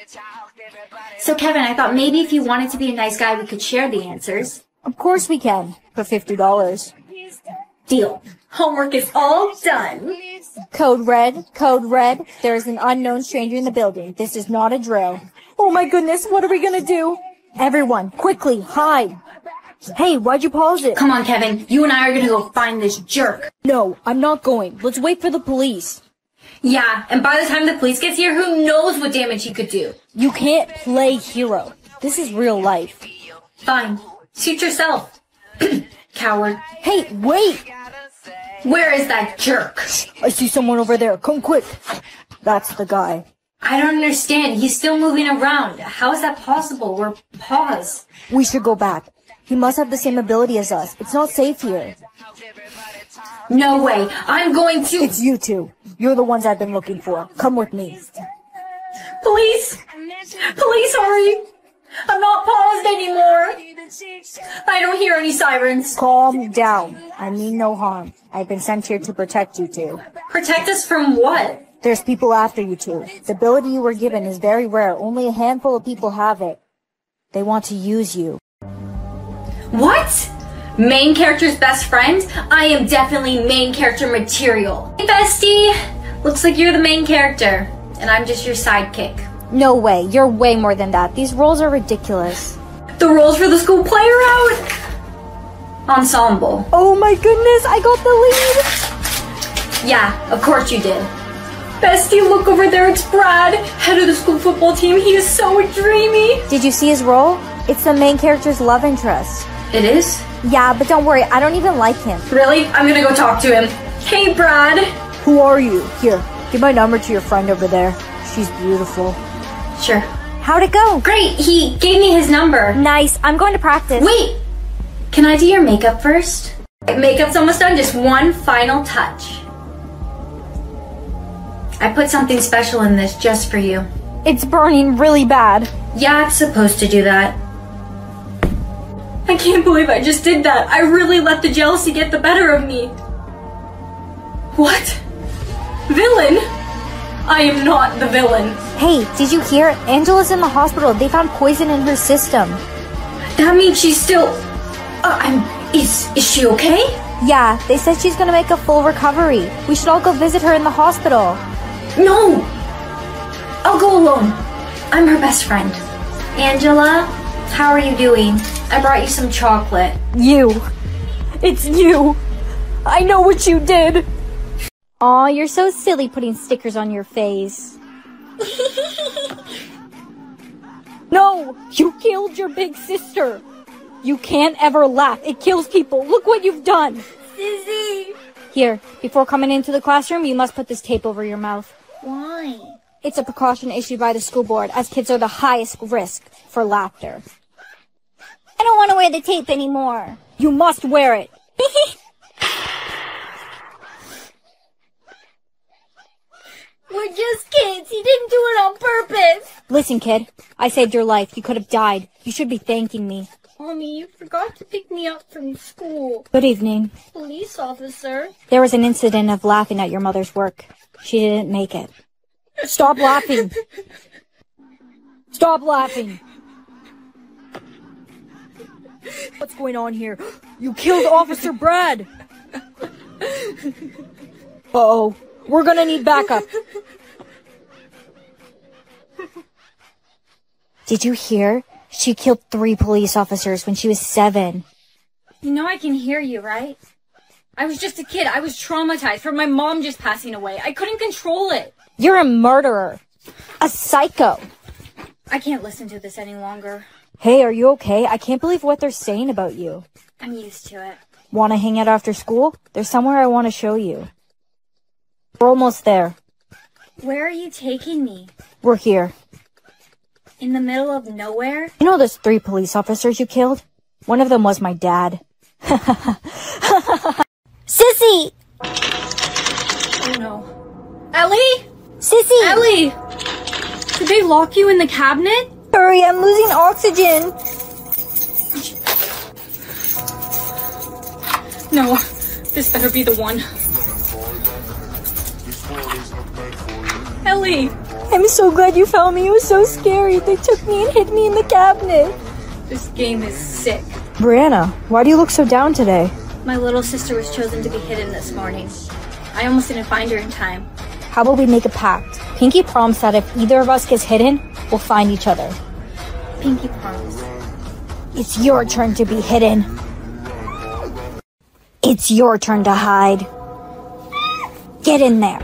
Speaker 9: So Kevin, I thought maybe if you wanted to be a nice guy, we could share the answers.
Speaker 4: Of course we can. For fifty dollars.
Speaker 9: Deal. Homework is all done.
Speaker 4: Code red, code red. There is an unknown stranger in the building. This is not a drill. Oh my goodness, what are we gonna do? Everyone, quickly, hide. Hey, why'd you pause it?
Speaker 9: Come on, Kevin. You and I are gonna go find this jerk.
Speaker 4: No, I'm not going. Let's wait for the police.
Speaker 9: Yeah, and by the time the police gets here, who knows what damage he could do?
Speaker 4: You can't play hero. This is real life.
Speaker 9: Fine. Suit yourself. Coward.
Speaker 4: Hey, wait!
Speaker 9: Where is that jerk?
Speaker 4: I see someone over there. Come quick. That's the guy.
Speaker 9: I don't understand. He's still moving around. How is that possible? We're paused.
Speaker 4: We should go back. He must have the same ability as us. It's not safe here.
Speaker 9: No way. I'm going to...
Speaker 4: It's you two. You're the ones I've been looking for. Come with me.
Speaker 9: Police! Police, hurry! I'm not paused anymore. I don't hear any sirens.
Speaker 4: Calm down. I mean no harm. I've been sent here to protect you two.
Speaker 9: Protect us from what?
Speaker 4: There's people after you two. The ability you were given is very rare. Only a handful of people have it. They want to use you.
Speaker 9: What? Main character's best friend? I am definitely main character material. Hey, bestie! Looks like you're the main character, and I'm just your sidekick.
Speaker 4: No way. You're way more than that. These roles are ridiculous.
Speaker 9: The roles for the school play are out? Ensemble.
Speaker 4: Oh my goodness, I got the lead!
Speaker 9: Yeah, of course you did. Bestie, look over there, it's Brad, head of the school football team. He is so dreamy.
Speaker 4: Did you see his role? It's the main character's love interest.
Speaker 9: It is?
Speaker 4: Yeah, but don't worry, I don't even like him.
Speaker 9: Really? I'm gonna go talk to him. Hey, Brad.
Speaker 4: Who are you? Here, give my number to your friend over there. She's beautiful.
Speaker 9: Sure.
Speaker 4: How'd it go?
Speaker 9: Great, he gave me his number.
Speaker 4: Nice, I'm going to practice.
Speaker 9: Wait! Can I do your makeup first? Makeup's almost done, just one final touch. I put something special in this just for you.
Speaker 4: It's burning really bad.
Speaker 9: Yeah, it's supposed to do that. I can't believe I just did that. I really let the jealousy get the better of me. What? Villain? I am not the villain.
Speaker 4: Hey, did you hear? Angela's in the hospital. They found poison in her system.
Speaker 9: That means she's still... Uh, I'm... Is, is she okay?
Speaker 4: Yeah, they said she's gonna make a full recovery. We should all go visit her in the hospital.
Speaker 9: No! I'll go alone. I'm her best friend. Angela, how are you doing? I brought you some chocolate.
Speaker 4: You. It's you. I know what you did. Aw, you're so silly putting stickers on your face. No! You killed your big sister! You can't ever laugh. It kills people. Look what you've done!
Speaker 9: Sissy!
Speaker 4: Here, before coming into the classroom, you must put this tape over your mouth.
Speaker 9: Why?
Speaker 4: It's a precaution issued by the school board, as kids are the highest risk for laughter. I don't want to wear the tape anymore. You must wear it.
Speaker 9: We're just kids. He didn't do it on purpose.
Speaker 4: Listen, kid. I saved your life. You could have died. You should be thanking me.
Speaker 9: Mommy, you forgot to pick me up from school.
Speaker 4: Good evening.
Speaker 9: Police officer.
Speaker 4: There was an incident of laughing at your mother's work. She didn't make it. Stop laughing. Stop laughing. What's going on here? You killed Officer Brad. Uh-oh. We're gonna need backup. Did you hear? She killed three police officers when she was seven.
Speaker 9: You know I can hear you, right? I was just a kid. I was traumatized from my mom just passing away. I couldn't control it.
Speaker 4: You're a murderer. A psycho.
Speaker 9: I can't listen to this any longer.
Speaker 4: Hey, are you okay? I can't believe what they're saying about you.
Speaker 9: I'm used to it.
Speaker 4: Want to hang out after school? There's somewhere I want to show you. We're almost there.
Speaker 9: Where are you taking me?
Speaker 4: We're here.
Speaker 9: In the middle of nowhere?
Speaker 4: You know those three police officers you killed? One of them was my dad. Sissy!
Speaker 9: Oh no. Ellie?
Speaker 4: Sissy!
Speaker 9: Ellie! Did they lock you in the cabinet?
Speaker 4: Hurry, I'm losing oxygen!
Speaker 9: No, this better be the one. Ellie!
Speaker 4: I'm so glad you found me. It was so scary. They took me and hid me in the cabinet.
Speaker 9: This game is sick.
Speaker 4: Brianna, why do you look so down today?
Speaker 9: My little sister was chosen to be hidden this morning. I almost didn't find her in time.
Speaker 4: How about we make a pact? Pinky promised that if either of us gets hidden, we'll find each other.
Speaker 9: Pinky promise.
Speaker 4: It's your turn to be hidden. It's your turn to hide. Get in there.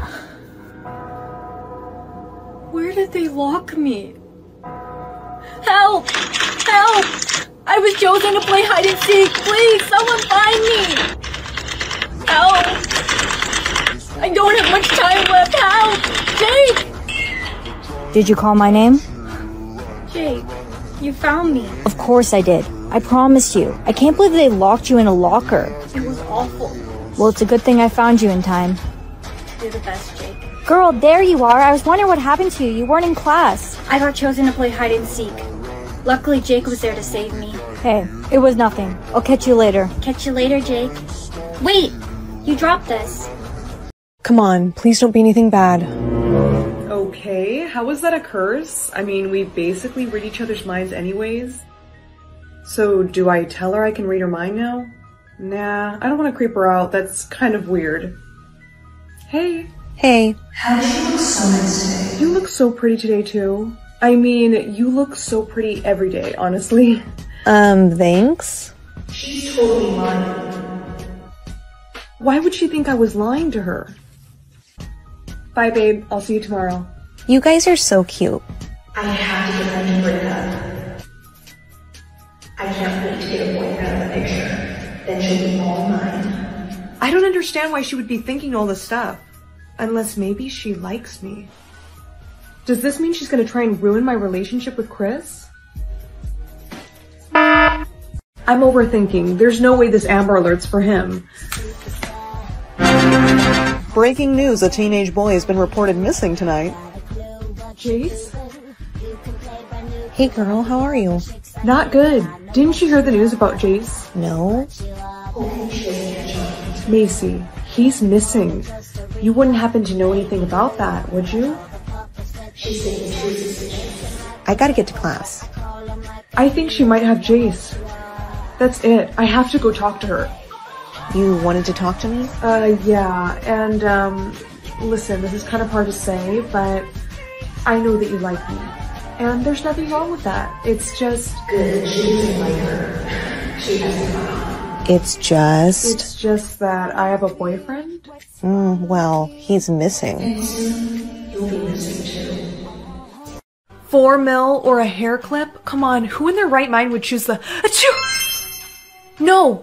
Speaker 9: Where did they lock me? Help! Help! I was chosen to play hide and seek. Please, someone find me! Help! I don't have much time left. Help! Jake!
Speaker 4: Did you call my name?
Speaker 9: Jake, you found me.
Speaker 4: Of course I did. I promised you. I can't believe they locked you in a locker.
Speaker 9: It was awful.
Speaker 4: Well, it's a good thing I found you in time.
Speaker 9: You're the best, Jake.
Speaker 4: Girl, there you are. I was wondering what happened to you. You weren't in class.
Speaker 9: I got chosen to play hide and seek. Luckily, Jake was there to save me.
Speaker 4: Hey, it was nothing. I'll catch you later.
Speaker 9: Catch you later, Jake. Wait! You dropped this.
Speaker 1: Come on, please don't be anything bad.
Speaker 2: Okay, how was that a curse? I mean, we basically read each other's minds anyways. So, do I tell her I can read her mind now? Nah, I don't want to creep her out. That's kind of weird. Hey.
Speaker 1: Hey.
Speaker 6: How did you look so nice today?
Speaker 2: You look so pretty today, too. I mean, you look so pretty every day, honestly.
Speaker 1: Um, thanks?
Speaker 6: She's totally lying.
Speaker 2: Why would she think I was lying to her? Bye, babe. I'll see you tomorrow.
Speaker 1: You guys are so cute.
Speaker 6: I have to get them to break up. I can't wait to get a boyfriend out of the picture. Then she'll be all mine.
Speaker 2: I don't understand why she would be thinking all this stuff. Unless maybe she likes me. Does this mean she's gonna try and ruin my relationship with Chris? I'm overthinking. There's no way this Amber Alert's for him.
Speaker 8: Breaking news, a teenage boy has been reported missing tonight.
Speaker 2: Jace?
Speaker 1: Hey girl, how are you?
Speaker 2: Not good. Didn't you hear the news about Jace?
Speaker 1: No.
Speaker 2: Macy, he's missing. You wouldn't happen to know anything about that, would you?
Speaker 1: I gotta get to class.
Speaker 2: I think she might have Jace. That's it. I have to go talk to her.
Speaker 1: You wanted to talk to me?
Speaker 2: Uh, yeah, and, um, listen, this is kind of hard to say, but I know that you like me. And there's nothing wrong with that. It's just...
Speaker 6: Good, she doesn't like her. She has a problem.
Speaker 1: It's just...
Speaker 2: It's just that I have a boyfriend?
Speaker 1: Mm, well, he's missing.
Speaker 6: And soon, you'll be missing too.
Speaker 1: Four mil or a hair clip? Come on, who in their right mind would choose the... Achoo! No!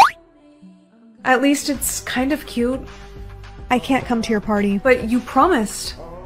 Speaker 1: At least it's kind of cute. I can't come to your party, but you promised.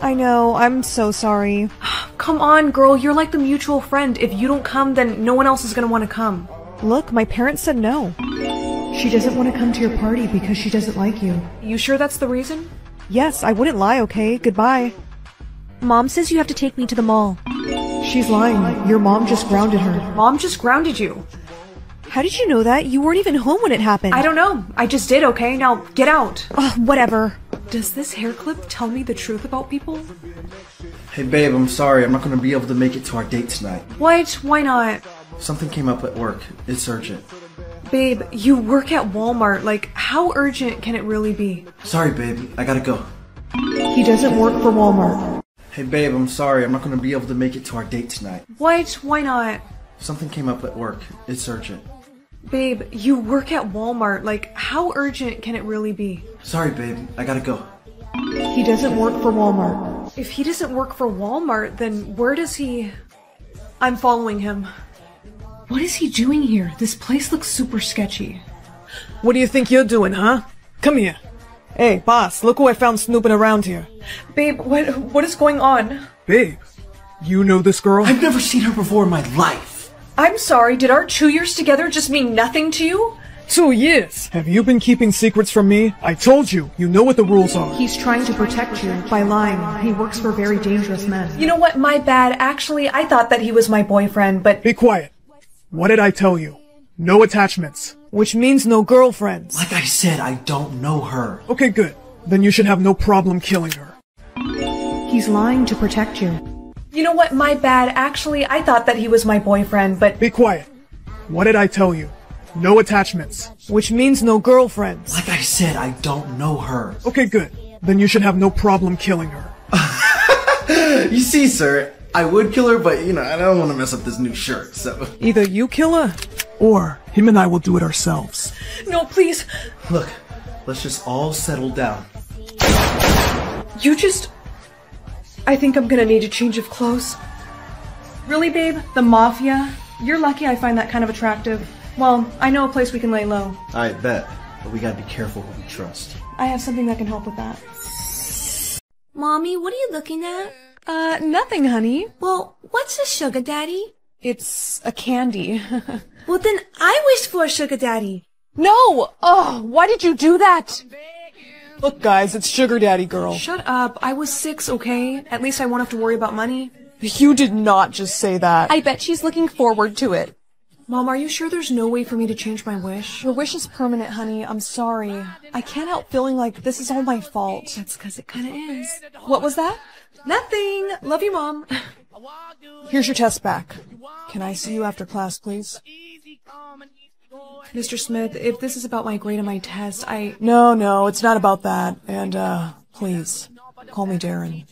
Speaker 3: I know, I'm so sorry.
Speaker 1: Come on, girl, you're like the mutual friend. If you don't come, then no one else is gonna want to come.
Speaker 3: Look, my parents said no.
Speaker 1: She doesn't want to come to your party because she doesn't like you. You sure that's the reason?
Speaker 3: Yes, I wouldn't lie, okay? Goodbye. Mom says you have to take me to the mall.
Speaker 1: She's lying. Your mom just grounded her. Mom just grounded you.
Speaker 3: How did you know that? You weren't even home when it happened.
Speaker 1: I don't know. I just did, okay? Now, get out.
Speaker 3: Ugh, whatever.
Speaker 1: Does this hair clip tell me the truth about people?
Speaker 7: Hey babe, I'm sorry. I'm not going to be able to make it to our date tonight.
Speaker 1: What? Why not?
Speaker 7: Something came up at work. It's urgent.
Speaker 1: Babe, you work at Walmart. Like, how urgent can it really be?
Speaker 7: Sorry, babe. I gotta go.
Speaker 1: He doesn't work for Walmart.
Speaker 7: Hey babe, I'm sorry. I'm not going to be able to make it to our date tonight.
Speaker 1: What? Why not?
Speaker 7: Something came up at work. It's urgent.
Speaker 1: Babe, you work at Walmart. Like, how urgent can it really be?
Speaker 7: Sorry, babe. I gotta go.
Speaker 1: He doesn't work for Walmart. If he doesn't work for Walmart, then where does he... I'm following him. What is he doing here? This place looks super sketchy.
Speaker 12: What do you think you're doing, huh? Come here. Hey, boss, look who I found snooping around here.
Speaker 1: Babe, what what is going on?
Speaker 13: Babe, you know this girl?
Speaker 7: I've never seen her before in my life.
Speaker 1: I'm sorry, did our two years together just mean nothing to you?
Speaker 13: Two years? Have you been keeping secrets from me? I told you, you know what the rules are.
Speaker 1: He's trying to protect you by lying. He works for very dangerous men. You know what, my bad. Actually, I thought that he was my boyfriend, but...
Speaker 13: Be quiet. What did I tell you? No attachments.
Speaker 12: Which means no girlfriends.
Speaker 7: Like I said, I don't know her.
Speaker 13: Okay, good. Then you should have no problem killing her.
Speaker 1: He's lying to protect you. You know what, my bad. Actually, I thought that he was my boyfriend, but...
Speaker 13: Be quiet. What did I tell you? No attachments.
Speaker 12: Which means no girlfriends.
Speaker 7: Like I said, I don't know her.
Speaker 13: Okay, good. Then you should have no problem killing her.
Speaker 7: You see, sir, I would kill her, but, you know, I don't want to mess up this new shirt, so...
Speaker 12: Either you kill her,
Speaker 13: or him and I will do it ourselves.
Speaker 1: No, please.
Speaker 7: Look, let's just all settle down.
Speaker 1: You just... I think I'm gonna need a change of clothes. Really, babe? The Mafia? You're lucky I find that kind of attractive. Well, I know a place we can lay low.
Speaker 7: I bet, but we gotta be careful who we trust.
Speaker 1: I have something that can help with that.
Speaker 14: Mommy, what are you looking at?
Speaker 1: Uh, nothing, honey.
Speaker 14: Well, what's a sugar daddy?
Speaker 1: It's a candy.
Speaker 14: Well, then I wish for a sugar daddy.
Speaker 1: No! Oh, why did you do that?
Speaker 12: Look, guys, it's Sugar Daddy Girl.
Speaker 1: Shut up. I was six, okay? At least I won't have to worry about money.
Speaker 12: You did not just say that.
Speaker 1: I bet she's looking forward to it. Mom, are you sure there's no way for me to change my wish? Your wish is permanent, honey. I'm sorry. I can't help feeling like this is all my fault. That's because it kind of is. What was that? Nothing. Love you, Mom.
Speaker 12: Here's your test back. Can I see you after class, please?
Speaker 1: Mister Smith, if this is about my grade on my test, I...
Speaker 12: No, no, it's not about that. And, uh, please, call me Darren.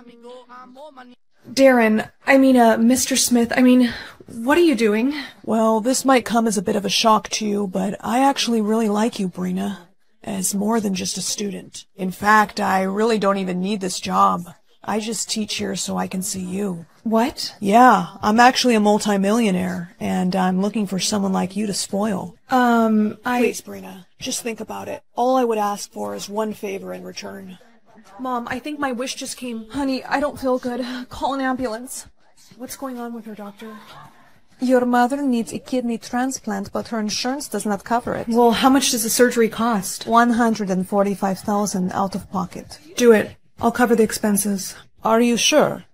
Speaker 1: Darren, I mean, uh, Mister Smith, I mean, what are you doing?
Speaker 12: Well, this might come as a bit of a shock to you, but I actually really like you, Brina, as more than just a student. In fact, I really don't even need this job. I just teach here so I can see you.
Speaker 1: What?
Speaker 12: Yeah, I'm actually a multimillionaire, and I'm looking for someone like you to spoil.
Speaker 1: Um, I...
Speaker 12: Please, Brina, just think about it. All I would ask for is one favor in return.
Speaker 1: Mom, I think my wish just came. Honey, I don't feel good. Call an ambulance. What's going on with her, doctor?
Speaker 8: Your mother needs a kidney transplant, but her insurance does not cover it.
Speaker 1: Well, how much does the surgery cost?
Speaker 8: one hundred forty-five thousand dollars out of pocket.
Speaker 1: Do it. I'll cover the expenses.
Speaker 12: Are you sure?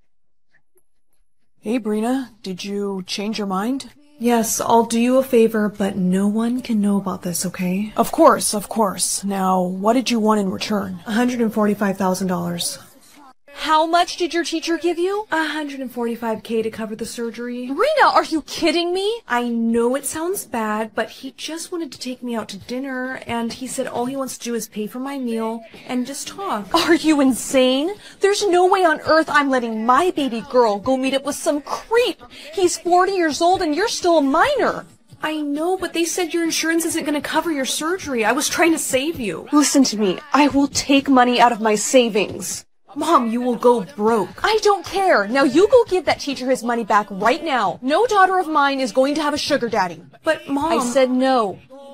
Speaker 12: Hey, Brina, did you change your mind?
Speaker 1: Yes, I'll do you a favor, but no one can know about this, okay?
Speaker 12: Of course, of course. Now, what did you want in return?
Speaker 1: one hundred forty-five thousand dollars.
Speaker 3: How much did your teacher give you?
Speaker 1: one hundred forty-five K to cover the surgery.
Speaker 3: Rena, are you kidding me?
Speaker 1: I know it sounds bad, but he just wanted to take me out to dinner, and he said all he wants to do is pay for my meal and just talk.
Speaker 3: Are you insane? There's no way on earth I'm letting my baby girl go meet up with some creep. He's forty years old and you're still a minor.
Speaker 1: I know, but they said your insurance isn't going to cover your surgery. I was trying to save you.
Speaker 3: Listen to me. I will take money out of my savings.
Speaker 1: Mom, you will go broke.
Speaker 3: I don't care. Now you go give that teacher his money back right now. No daughter of mine is going to have a sugar daddy.
Speaker 1: But, Mom...
Speaker 3: I said no.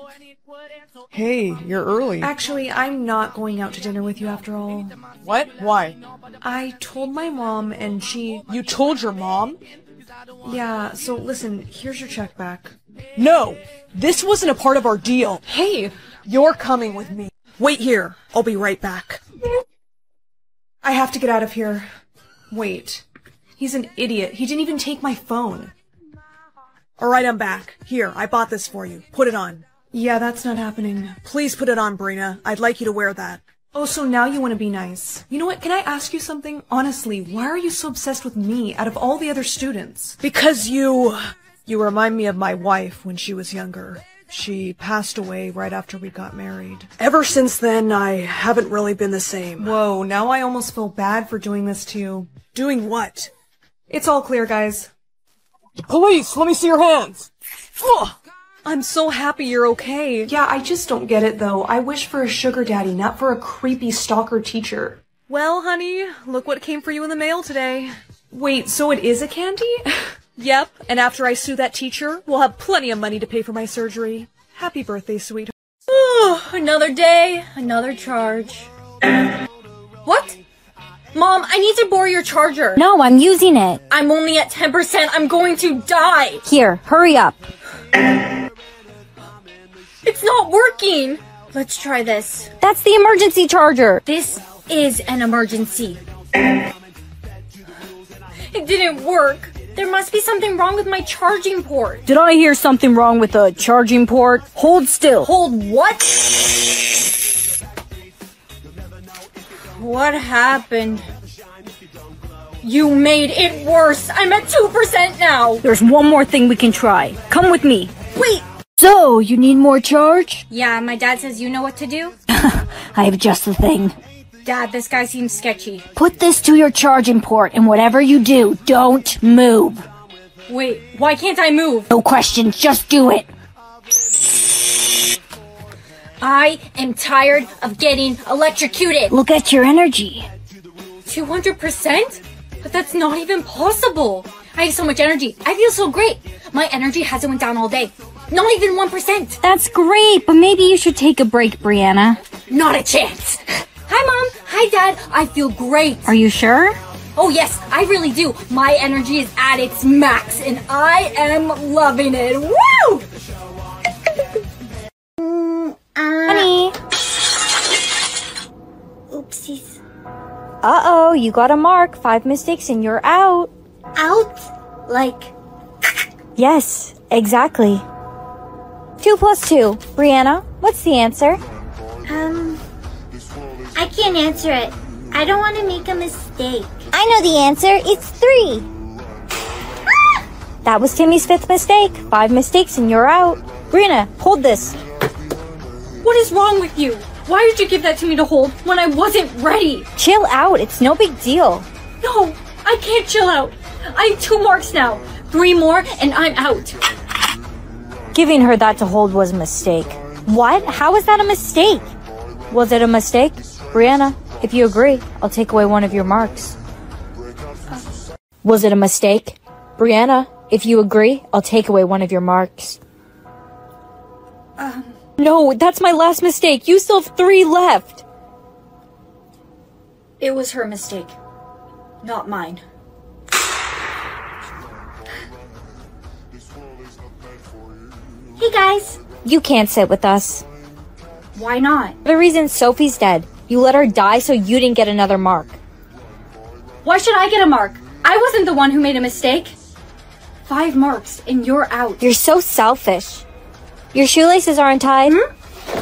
Speaker 12: Hey, you're early.
Speaker 1: Actually, I'm not going out to dinner with you after all.
Speaker 12: What? Why?
Speaker 1: I told my mom and she...
Speaker 12: You told your mom?
Speaker 1: Yeah, so listen, here's your check back.
Speaker 12: No! This wasn't a part of our deal.
Speaker 1: Hey!
Speaker 12: You're coming with me. Wait here. I'll be right back.
Speaker 1: I have to get out of here. Wait. He's an idiot. He didn't even take my phone.
Speaker 12: Alright, I'm back. Here, I bought this for you. Put it on.
Speaker 1: Yeah, that's not happening.
Speaker 12: Please put it on, Brina. I'd like you to wear that.
Speaker 1: Oh, so now you want to be nice. You know what, can I ask you something? Honestly, why are you so obsessed with me out of all the other students?
Speaker 12: Because you... You remind me of my wife when she was younger. She passed away right after we got married. Ever since then, I haven't really been the same.
Speaker 1: Whoa, now I almost feel bad for doing this to you.
Speaker 12: Doing what?
Speaker 1: It's all clear, guys.
Speaker 12: Police, let me see your hands!
Speaker 1: Ugh. I'm so happy you're okay. Yeah, I just don't get it, though. I wish for a sugar daddy, not for a creepy stalker teacher.
Speaker 3: Well, honey, look what came for you in the mail today.
Speaker 1: Wait, so it is a candy?
Speaker 3: Yep, and after I sue that teacher, we'll have plenty of money to pay for my surgery. Happy birthday, sweetheart.
Speaker 9: Oh, another day, another charge. What? Mom, I need to borrow your charger.
Speaker 4: No, I'm using it.
Speaker 9: I'm only at ten percent. I'm going to die.
Speaker 4: Here, hurry up.
Speaker 9: It's not working. Let's try this.
Speaker 4: That's the emergency charger.
Speaker 9: This is an emergency. It didn't work. There must be something wrong with my charging port.
Speaker 4: Did I hear something wrong with the charging port? Hold still.
Speaker 9: Hold what? What happened? You made it worse. I'm at two percent now.
Speaker 4: There's one more thing we can try. Come with me.
Speaker 9: Wait.
Speaker 4: So, you need more charge?
Speaker 9: Yeah, my dad says you know what to do.
Speaker 4: I have just the thing.
Speaker 9: Dad, this guy seems sketchy.
Speaker 4: Put this to your charging port, and whatever you do, don't move.
Speaker 9: Wait, why can't I move?
Speaker 4: No questions, just do it.
Speaker 9: I am tired of getting electrocuted.
Speaker 4: Look at your energy.
Speaker 9: two hundred percent? But that's not even possible. I have so much energy. I feel so great. My energy hasn't went down all day. Not even one percent.
Speaker 4: That's great, but maybe you should take a break, Brianna.
Speaker 9: Not a chance. Hi, Mom. Hi, Dad. I feel great.
Speaker 4: Are you sure?
Speaker 9: Oh, yes, I really do. My energy is at its max, and I am loving it. Woo!
Speaker 4: mm, uh... Honey.
Speaker 11: Oopsies.
Speaker 4: Uh-oh, you got a mark. Five mistakes and you're out.
Speaker 11: Out? Like...
Speaker 4: Yes, exactly. Two plus two. Brianna, what's the answer?
Speaker 11: Um... I can't answer it. I don't want to make a mistake.
Speaker 4: I know the answer. It's three. Ah! That was Timmy's fifth mistake. Five mistakes and you're out. Brianna, hold this.
Speaker 9: What is wrong with you? Why did you give that to me to hold when I wasn't ready?
Speaker 4: Chill out. It's no big deal.
Speaker 9: No, I can't chill out. I have two marks now. Three more and I'm out.
Speaker 4: Giving her that to hold was a mistake. What? How is that a mistake? Was it a mistake? Brianna, if you agree, I'll take away one of your marks. Uh, Was it a mistake? Brianna, if you agree, I'll take away one of your marks.
Speaker 9: Um...
Speaker 4: No, that's my last mistake. You still have three left.
Speaker 9: It was her mistake, not mine.
Speaker 11: Hey guys.
Speaker 4: You can't sit with us.
Speaker 9: Why not?
Speaker 4: The reason Sophie's dead. You let her die so you didn't get another mark.
Speaker 9: Why should I get a mark? I wasn't the one who made a mistake. Five marks and you're out.
Speaker 4: You're so selfish. Your shoelaces aren't tied.
Speaker 9: Hmm?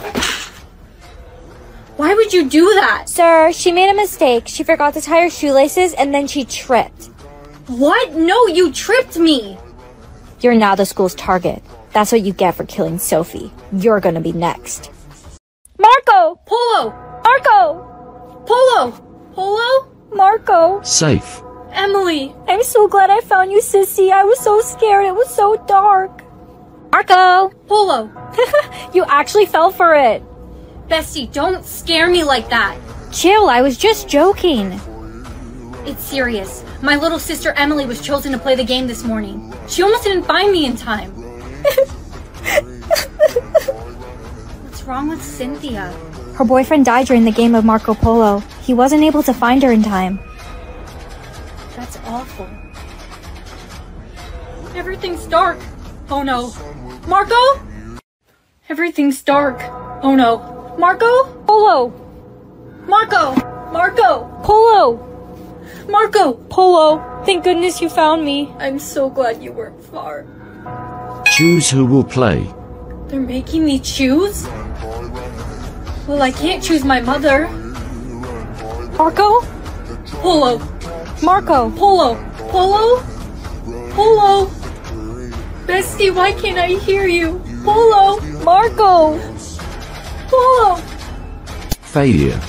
Speaker 9: Why would you do that?
Speaker 4: Sir, she made a mistake. She forgot to tie her shoelaces and then she tripped.
Speaker 9: What? No, you tripped me.
Speaker 4: You're now the school's target. That's what you get for killing Sophie. You're gonna be next. Marco!
Speaker 9: Polo!
Speaker 4: Marco!
Speaker 9: Polo! Polo?
Speaker 4: Marco!
Speaker 5: Safe.
Speaker 9: Emily!
Speaker 4: I'm so glad I found you, sissy. I was so scared. It was so dark. Marco!
Speaker 9: Polo!
Speaker 4: You actually fell for it.
Speaker 9: Bestie, don't scare me like that.
Speaker 4: Chill, I was just joking.
Speaker 9: It's serious. My little sister Emily was chosen to play the game this morning. She almost didn't find me in time.
Speaker 4: wrong with Cynthia? Her boyfriend died during the game of Marco Polo. He wasn't able to find her in time. That's awful. Everything's dark. Oh no. Marco? Everything's dark. Oh no. Marco? Polo! Marco! Marco! Polo! Marco! Polo! Thank goodness you found me. I'm so glad you weren't far.
Speaker 5: Choose who will play.
Speaker 4: They're making me choose? Well, I can't choose my mother. Marco? Polo. Marco. Polo. Polo? Polo. Bestie, why can't I hear you? Polo. Marco. Polo.
Speaker 5: Failure.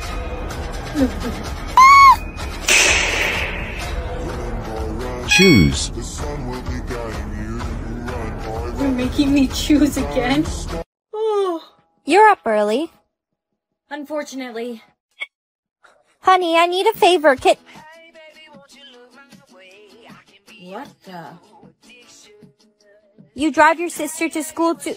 Speaker 5: Choose.
Speaker 4: You're making me choose again? Oh. You're up early. Unfortunately. Honey, I need a favor. Can... What the? You drive your sister to school to...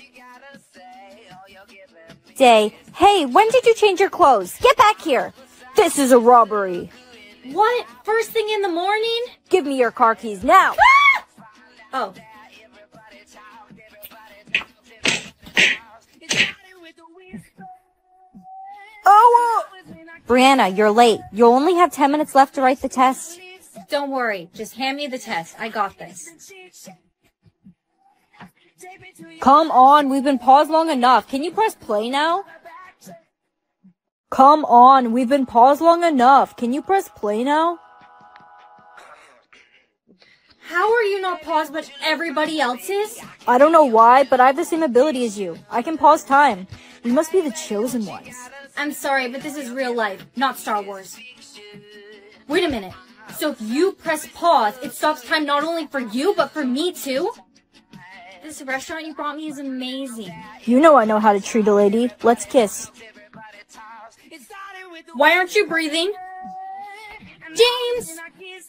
Speaker 4: Day. Hey, when did you change your clothes? Get back here. This is a robbery. What? First thing in the morning? Give me your car keys now. Ah! Oh. Oh! Brianna, you're late. You'll only have ten minutes left to write the test. Don't worry. Just hand me the test. I got this. Come on. We've been paused long enough. Can you press play now? Come on. We've been paused long enough. Can you press play now? How are you not paused but everybody else is? I don't know why, but I have the same ability as you. I can pause time. We must be the chosen ones. I'm sorry, but this is real life, not Star Wars. Wait a minute. So if you press pause, it stops time not only for you, but for me too? This restaurant you brought me is amazing. You know I know how to treat a lady. Let's kiss. Why aren't you breathing? James!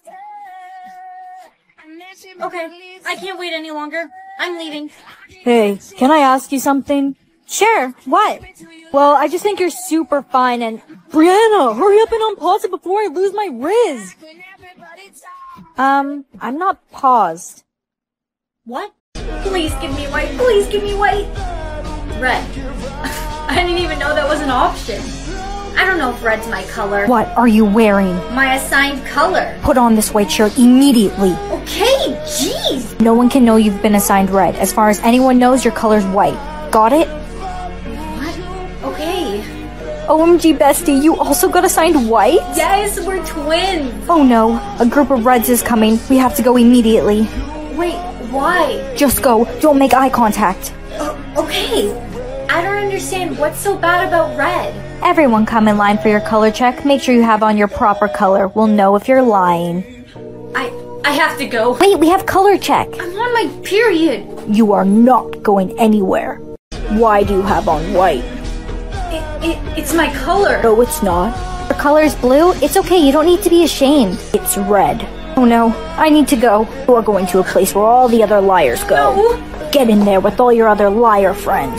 Speaker 4: Okay, I can't wait any longer. I'm leaving. Hey, can I ask you something? Sure, what? Well, I just think you're super fine and... Brianna, hurry up and unpause it before I lose my Riz! Um, I'm not paused. What? Please give me white, please give me white! Red. I didn't even know that was an option. I don't know if red's my color. What are you wearing? My assigned color. Put on this white shirt immediately. Okay, jeez! No one can know you've been assigned red. As far as anyone knows, your color's white. Got it? What? Okay. O M G, bestie, you also got assigned white? Yes, we're twins! Oh no, a group of reds is coming. We have to go immediately. Wait, why? Just go. Don't make eye contact. Uh, okay. I don't understand. What's so bad about red? Everyone come in line for your color check. Make sure you have on your proper color. We'll know if you're lying. I I have to go. Wait, we have color check. I'm on my period. You are not going anywhere. Why do you have on white? It, it, it's my color. No, it's not. Your color is blue? It's okay. You don't need to be ashamed. It's red. Oh no, I need to go. You are going to a place where all the other liars go. No. Get in there with all your other liar friends.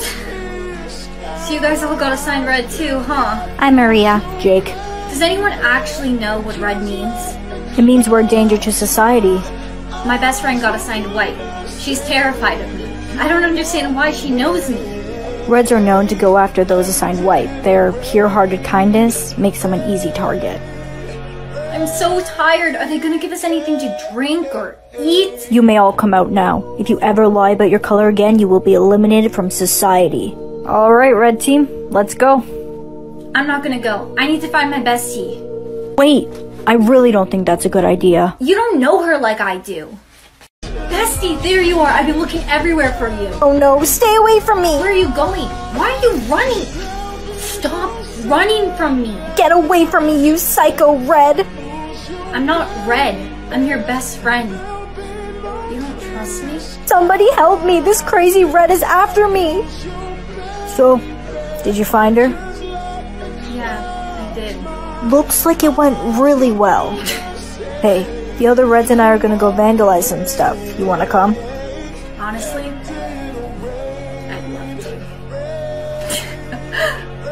Speaker 4: So you guys all got assigned red too, huh? I'm Maria. Jake. Does anyone actually know what red means? It means we're a danger to society. My best friend got assigned white. She's terrified of me. I don't understand why she knows me. Reds are known to go after those assigned white. Their pure-hearted kindness makes them an easy target. I'm so tired. Are they gonna give us anything to drink or eat? You may all come out now. If you ever lie about your color again, you will be eliminated from society. Alright, red team, let's go. I'm not gonna go. I need to find my bestie. Wait, I really don't think that's a good idea. You don't know her like I do. Bestie, there you are. I've been looking everywhere for you. Oh no, stay away from me. Where are you going? Why are you running? Stop running from me. Get away from me, you psycho red. I'm not red. I'm your best friend. You don't trust me? Somebody help me. This crazy red is after me. So, did you find her? Yeah, I did. Looks like it went really well. Hey, the other Reds and I are gonna go vandalize some stuff. You wanna come? Honestly, I'd love to.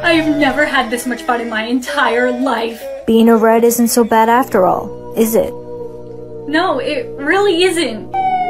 Speaker 9: I've never had this much fun in my entire life.
Speaker 4: Being a red isn't so bad after all, is it?
Speaker 9: No, it really isn't.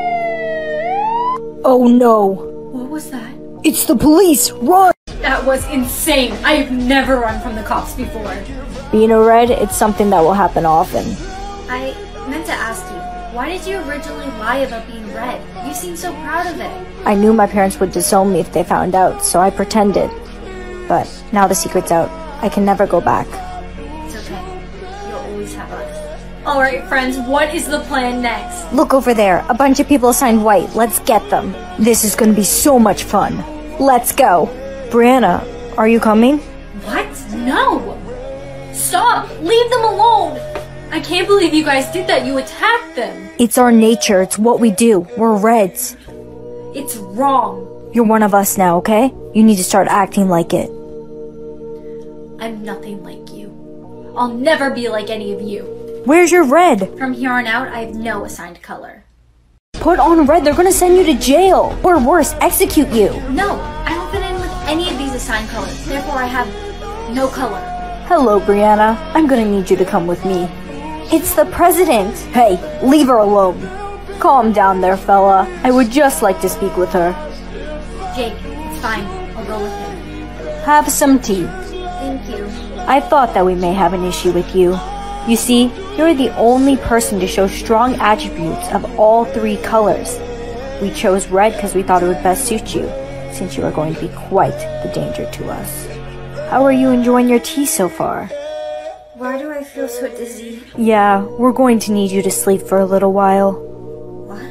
Speaker 4: Oh no.
Speaker 9: What was that?
Speaker 4: It's the police! Run!
Speaker 9: That was insane. I've never run from the cops before.
Speaker 4: Being a red, it's something that will happen often.
Speaker 15: I meant to ask you, why did you originally lie about being red? You seem so proud of it.
Speaker 4: I knew my parents would disown me if they found out, so I pretended. But now the secret's out. I can never go back.
Speaker 15: It's okay. You'll always have us.
Speaker 9: Alright friends, what is the plan next?
Speaker 4: Look over there. A bunch of people assigned white. Let's get them. This is gonna be so much fun. Let's go. Brianna, are you coming?
Speaker 9: What? No! Stop! Leave them alone! I can't believe you guys did that. You attacked them.
Speaker 4: It's our nature. It's what we do. We're reds.
Speaker 9: It's wrong.
Speaker 4: You're one of us now, okay? You need to start acting like it.
Speaker 9: I'm nothing like you. I'll never be like any of you.
Speaker 4: Where's your red?
Speaker 15: From here on out, I have no assigned color.
Speaker 4: Put on red. They're gonna send you to jail. Or worse, execute you.
Speaker 15: No, I don't fit in with any of these assigned colors. Therefore, I have no color.
Speaker 4: Hello, Brianna. I'm gonna need you to come with me. It's the president. Hey, leave her alone. Calm down there, fella. I would just like to speak with her.
Speaker 15: Jake, it's fine. I'll go with him.
Speaker 4: Have some tea.
Speaker 15: Thank you.
Speaker 4: I thought that we may have an issue with you. You see, you're the only person to show strong attributes of all three colors. We chose red because we thought it would best suit you, since you are going to be quite the danger to us. How are you enjoying your tea so far?
Speaker 15: Why do I feel so dizzy?
Speaker 4: Yeah, we're going to need you to sleep for a little while.
Speaker 15: What?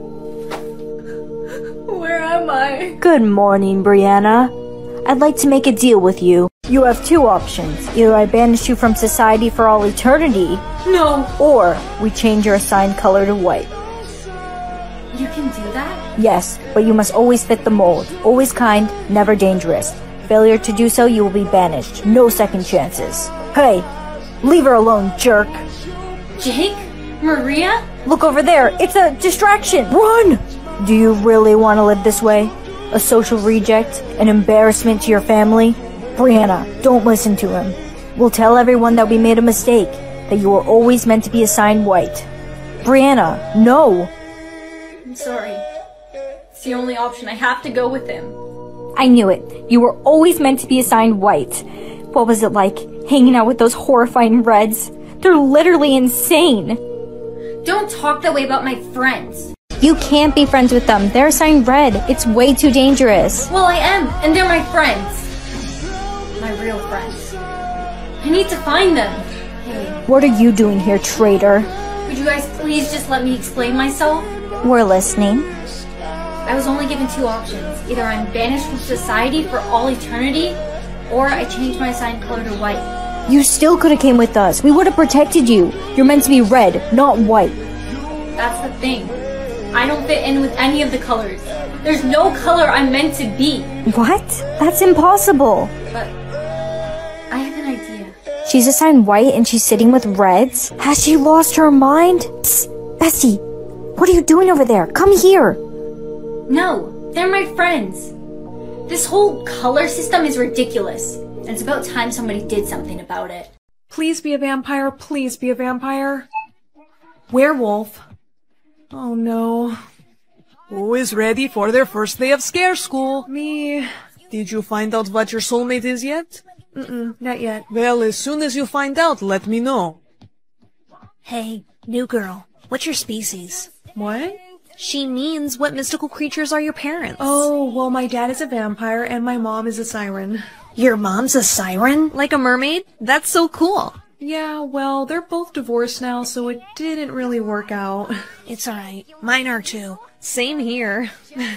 Speaker 9: Where am I?
Speaker 4: Good morning, Brianna. I'd like to make a deal with you. You have two options. Either I banish you from society for all eternity.
Speaker 9: No.
Speaker 4: Or we change your assigned color to white.
Speaker 15: You can do that?
Speaker 4: Yes, but you must always fit the mold. Always kind, never dangerous. Failure to do so, you will be banished. No second chances. Hey, leave her alone, jerk.
Speaker 9: Jake? Maria?
Speaker 4: Look over there. It's a distraction. Run! Do you really want to live this way? A social reject? An embarrassment to your family? Brianna, don't listen to him. We'll tell everyone that we made a mistake, that you were always meant to be assigned white. Brianna, no!
Speaker 9: I'm sorry. It's the only option. I have to go with him.
Speaker 4: I knew it. You were always meant to be assigned white. What was it like, hanging out with those horrifying reds? They're literally insane!
Speaker 15: Don't talk that way about my friends.
Speaker 4: You can't be friends with them. They're assigned red. It's way too dangerous.
Speaker 9: Well, I am, and they're my friends. My real friends. I need to find them.
Speaker 15: Hey.
Speaker 4: What are you doing here, traitor?
Speaker 9: Would you guys please just let me explain myself?
Speaker 4: We're listening.
Speaker 15: I was only given two options. Either I'm banished from society for all eternity, or I change my assigned color to white.
Speaker 4: You still could have came with us. We would have protected you. You're meant to be red, not white.
Speaker 9: That's the thing. I don't fit in with any of the colors. There's no color I'm meant to be.
Speaker 4: What? That's impossible.
Speaker 15: But I have an idea.
Speaker 4: She's assigned white and she's sitting with reds? Has she lost her mind? Psst, Bessie, what are you doing over there? Come here.
Speaker 9: No, they're my friends. This whole color system is ridiculous. And it's about time somebody did something about it.
Speaker 1: Please be a vampire. Please be a vampire. Werewolf. Oh no.
Speaker 8: Who is ready for their first day of scare school?
Speaker 1: Me.
Speaker 8: Did you find out what your soulmate is yet?
Speaker 1: Mm-mm, not yet.
Speaker 8: Well, as soon as you find out, let me know.
Speaker 3: Hey, new girl. What's your species?
Speaker 1: What?
Speaker 3: She means what mystical creatures are your parents?
Speaker 1: Oh, well, my dad is a vampire and my mom is a siren.
Speaker 3: Your mom's a siren? Like a mermaid? That's so cool.
Speaker 1: Yeah, well, they're both divorced now, so it didn't really work out.
Speaker 3: It's alright. Mine are too. Same here.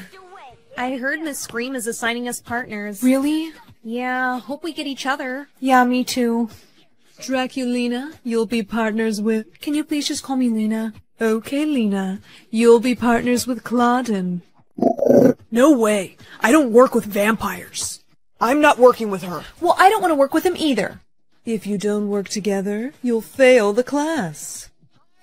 Speaker 3: I heard Miss Scream is assigning us partners.
Speaker 1: Really?
Speaker 3: Yeah, hope we get each other.
Speaker 1: Yeah, me too.
Speaker 8: Draculina, you'll be partners with...
Speaker 1: Can you please just call me Lena?
Speaker 8: Okay, Lena. You'll be partners with Claudine.
Speaker 12: No way. I don't work with vampires. I'm not working with her.
Speaker 1: Well, I don't want to work with him either.
Speaker 8: If you don't work together, you'll fail the class.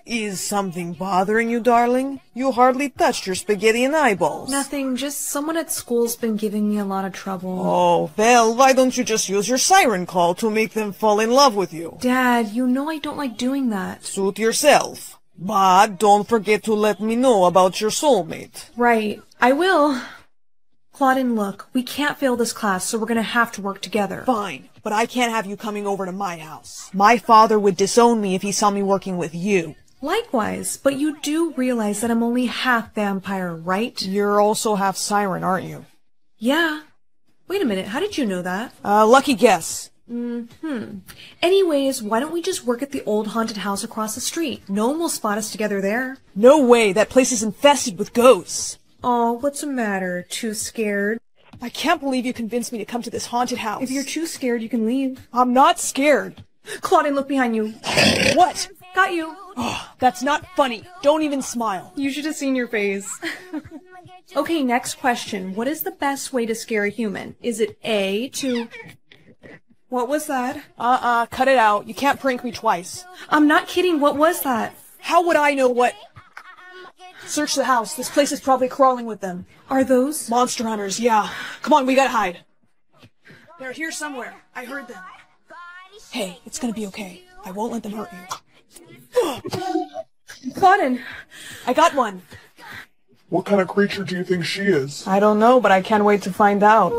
Speaker 12: Is something bothering you, darling? You hardly touched your spaghetti and eyeballs.
Speaker 1: Nothing, just someone at school's been giving me a lot of trouble.
Speaker 12: Oh, well, why don't you just use your siren call to make them fall in love with you?
Speaker 1: Dad, you know I don't like doing that.
Speaker 12: Suit yourself. But don't forget to let me know about your soulmate.
Speaker 1: Right, I will. Claudine, look, we can't fail this class, so we're gonna have to work together.
Speaker 12: Fine, but I can't have you coming over to my house. My father would disown me if he saw me working with you.
Speaker 1: Likewise, but you do realize that I'm only half vampire, right?
Speaker 12: You're also half siren, aren't you?
Speaker 1: Yeah. Wait a minute, how did you know that?
Speaker 12: Uh, lucky guess.
Speaker 1: Mm-hmm. Anyways, why don't we just work at the old haunted house across the street? No one will spot us together there.
Speaker 12: No way, that place is infested with ghosts.
Speaker 1: Oh, what's the matter? Too scared?
Speaker 12: I can't believe you convinced me to come to this haunted house.
Speaker 1: If you're too scared, you can leave.
Speaker 12: I'm not scared.
Speaker 1: Claudine, look behind you.
Speaker 12: What?
Speaker 1: Got you.
Speaker 12: Oh, that's not funny. Don't even smile.
Speaker 1: You should have seen your face. Okay, next question. What is the best way to scare a human? Is it A, to... What was that?
Speaker 12: Uh-uh, cut it out. You can't prank me twice.
Speaker 1: I'm not kidding. What was that?
Speaker 12: How would I know what... Search the house. This place is probably crawling with them.
Speaker 1: Are those?
Speaker 12: Monster hunters, yeah. Come on, we gotta hide. They're here somewhere. I heard them. Hey, it's gonna be okay. I won't let them hurt you.
Speaker 1: Claudine!
Speaker 12: I got one.
Speaker 13: What kind of creature do you think she is?
Speaker 12: I don't know, but I can't wait to find out.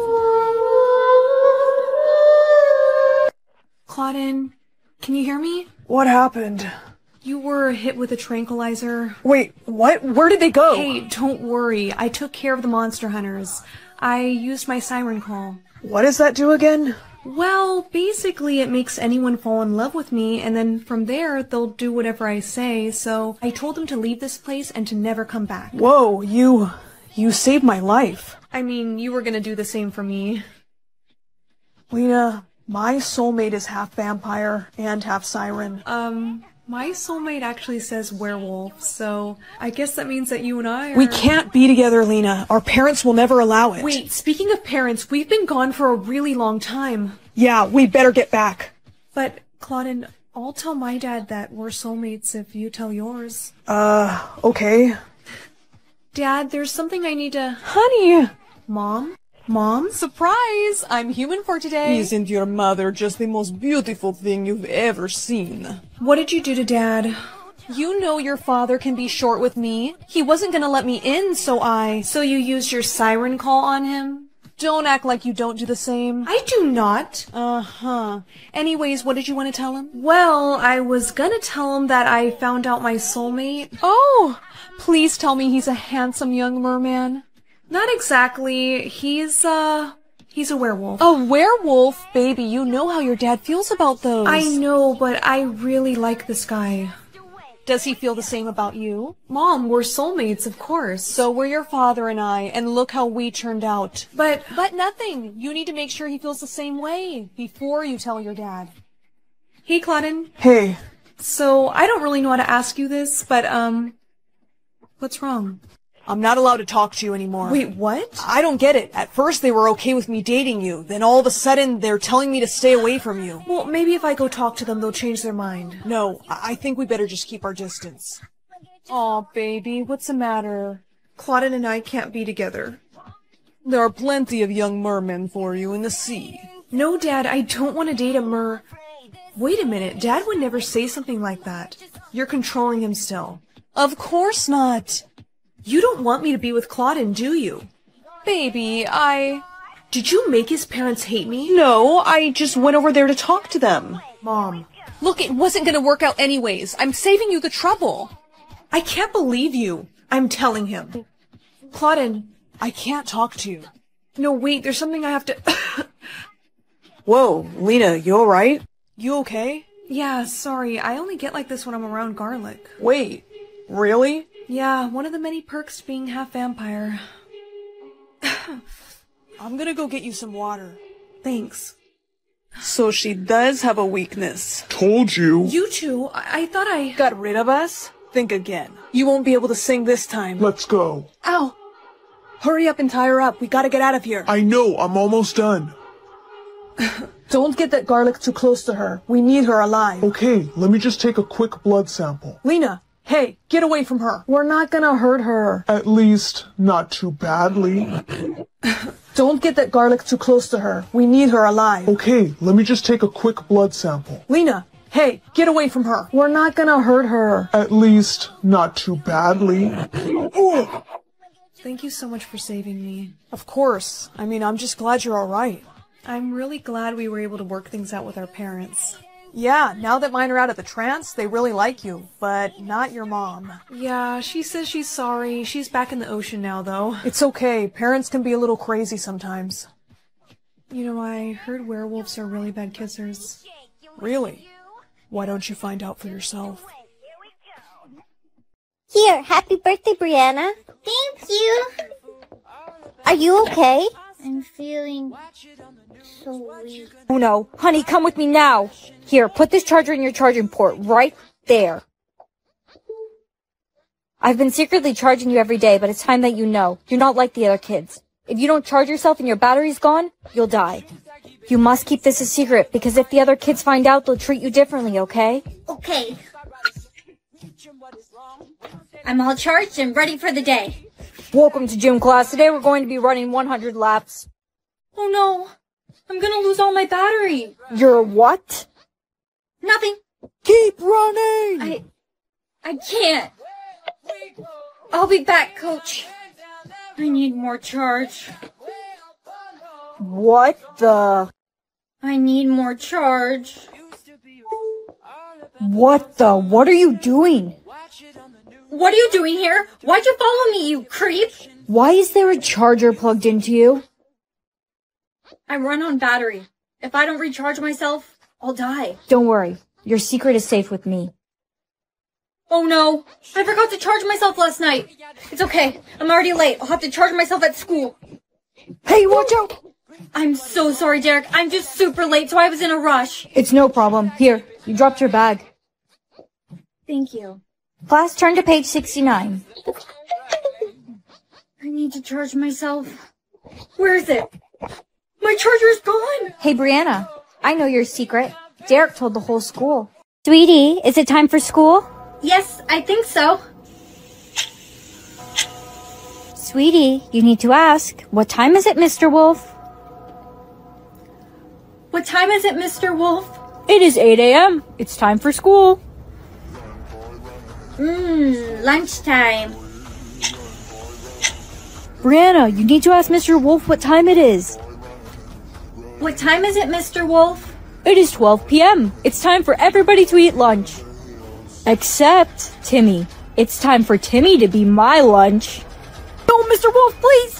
Speaker 1: Claudine, can you hear me?
Speaker 12: What happened?
Speaker 1: You were hit with a tranquilizer.
Speaker 12: Wait, what? Where did they go?
Speaker 1: Hey, don't worry. I took care of the monster hunters. I used my siren call.
Speaker 12: What does that do again?
Speaker 1: Well, basically it makes anyone fall in love with me, and then from there, they'll do whatever I say, so I told them to leave this place and to never come back.
Speaker 12: Whoa, you... you saved my life.
Speaker 1: I mean, you were gonna do the same for me.
Speaker 12: Lena, my soulmate is half vampire and half siren.
Speaker 1: Um... My soulmate actually says werewolf, so I guess that means that you and I are...
Speaker 12: We can't be together, Lena. Our parents will never allow it.
Speaker 1: Wait, speaking of parents, we've been gone for a really long time.
Speaker 12: Yeah, we better get back.
Speaker 1: But, Claudine, I'll tell my dad that we're soulmates if you tell yours.
Speaker 12: Uh, okay.
Speaker 1: Dad, there's something I need to...
Speaker 12: Honey!
Speaker 1: Mom? Mom?
Speaker 8: Surprise! I'm human for today.
Speaker 12: Isn't your mother just the most beautiful thing you've ever seen?
Speaker 1: What did you do to Dad?
Speaker 8: You know your father can be short with me. He wasn't gonna let me in, so I...
Speaker 1: So you used your siren call on him?
Speaker 8: Don't act like you don't do the same.
Speaker 1: I do not.
Speaker 8: Uh-huh. Anyways, what did you want to tell him?
Speaker 1: Well, I was gonna tell him that I found out my soulmate.
Speaker 8: Oh! Please tell me he's a handsome young merman.
Speaker 1: Not exactly. He's, uh... He's a werewolf.
Speaker 8: A werewolf? Baby, you know how your dad feels about those.
Speaker 1: I know, but I really like this guy.
Speaker 8: Does he feel the same about you?
Speaker 1: Mom, we're soulmates, of course.
Speaker 8: So were your father and I, and look how we turned out.
Speaker 1: But...
Speaker 8: But nothing. You need to make sure he feels the same way before you tell your dad.
Speaker 1: Hey, Claudine.
Speaker 12: Hey.
Speaker 1: So, I don't really know how to ask you this, but, um... what's wrong?
Speaker 12: I'm not allowed to talk to you anymore.
Speaker 1: Wait, what?
Speaker 12: I don't get it. At first they were okay with me dating you. Then all of a sudden they're telling me to stay away from you.
Speaker 1: Well, maybe if I go talk to them, they'll change their mind.
Speaker 12: No, I think we better just keep our distance.
Speaker 8: Aw, baby, what's the matter?
Speaker 1: Claudine and I can't be together.
Speaker 12: There are plenty of young mermen for you in the sea.
Speaker 1: No, Dad, I don't want to date a mer... Wait a minute, Dad would never say something like that. You're controlling him still.
Speaker 12: Of course not.
Speaker 1: You don't want me to be with Claudine, do you?
Speaker 8: Baby, I...
Speaker 1: Did you make his parents hate me?
Speaker 12: No, I just went over there to talk to them.
Speaker 1: Mom.
Speaker 8: Look, it wasn't gonna work out anyways. I'm saving you the trouble.
Speaker 1: I can't believe you. I'm telling him. Claudine.
Speaker 12: I can't talk to you.
Speaker 1: No, wait, there's something I have to...
Speaker 12: Whoa, Lena, you alright? You okay?
Speaker 1: Yeah, sorry. I only get like this when I'm around garlic.
Speaker 12: Wait, really?
Speaker 1: Yeah, one of the many perks to being half vampire.
Speaker 12: I'm gonna go get you some water.
Speaker 1: Thanks.
Speaker 12: So she does have a weakness.
Speaker 13: Told you.
Speaker 1: You two, I, I thought I...
Speaker 12: Got rid of us? Think again. You won't be able to sing this time.
Speaker 13: Let's go.
Speaker 12: Ow! Hurry up and tie her up. We gotta get out of here.
Speaker 13: I know, I'm almost done.
Speaker 12: Don't get that garlic too close to her. We need her alive.
Speaker 13: Okay, let me just take a quick blood sample.
Speaker 12: Lena, Hey, get away from her. We're not gonna hurt her.
Speaker 13: At least, not too badly.
Speaker 12: Don't get that garlic too close to her. We need her alive.
Speaker 13: Okay, let me just take a quick blood sample.
Speaker 12: Lena, hey, get away from her. We're not gonna hurt her.
Speaker 13: At least, not too badly. Ooh.
Speaker 1: Thank you so much for saving me.
Speaker 12: Of course. I mean, I'm just glad you're alright.
Speaker 1: I'm really glad we were able to work things out with our parents.
Speaker 12: Yeah, now that mine are out of the trance, they really like you, but not your mom.
Speaker 1: Yeah, she says she's sorry. She's back in the ocean now, though.
Speaker 12: It's okay. Parents can be a little crazy sometimes.
Speaker 1: You know, I heard werewolves are really bad kissers.
Speaker 12: Really? Why don't you find out for yourself?
Speaker 11: Here, happy birthday, Brianna. Thank you. Are you okay? I'm feeling so weak.
Speaker 4: Oh no. Honey, come with me now. Here, put this charger in your charging port right there. I've been secretly charging you every day, but it's time that you know. You're not like the other kids. If you don't charge yourself and your battery's gone, you'll die. You must keep this a secret, because if the other kids find out, they'll treat you differently, okay?
Speaker 11: Okay.
Speaker 15: I'm all charged and ready for the day.
Speaker 4: Welcome to gym class. Today we're going to be running one hundred laps.
Speaker 15: Oh no, I'm gonna lose all my battery.
Speaker 4: You're what?
Speaker 15: Nothing.
Speaker 4: Keep running!
Speaker 15: I... I can't. I'll be back, coach. I need more charge.
Speaker 4: What the...
Speaker 15: I need more charge.
Speaker 4: What the... What are you doing?
Speaker 15: What are you doing here? Why'd you follow me, you creep?
Speaker 4: Why is there a charger plugged into you?
Speaker 15: I run on battery. If I don't recharge myself, I'll die.
Speaker 4: Don't worry. Your secret is safe with me.
Speaker 15: Oh no! I forgot to charge myself last night. It's okay. I'm already late. I'll have to charge myself at school.
Speaker 4: Hey, watch out!
Speaker 15: I'm so sorry, Derek. I'm just super late, so I was in a rush.
Speaker 4: It's no problem. Here, you dropped your bag.
Speaker 15: Thank you.
Speaker 4: Class, turn to page sixty-nine.
Speaker 15: I need to charge myself. Where is it? My charger's gone!
Speaker 4: Hey, Brianna. I know your secret. Derek told the whole school. Sweetie, is it time for school?
Speaker 15: Yes, I think so.
Speaker 4: Sweetie, you need to ask, what time is it, Mister Wolf?
Speaker 15: What time is it, Mister Wolf?
Speaker 4: It is eight a m It's time for school.
Speaker 15: Mmm, lunchtime.
Speaker 4: Brianna, you need to ask Mister Wolf what time it is.
Speaker 15: What time is it, Mister Wolf?
Speaker 4: It is twelve p m It's time for everybody to eat lunch. Except Timmy. It's time for Timmy to be my lunch. No, Mister Wolf, please!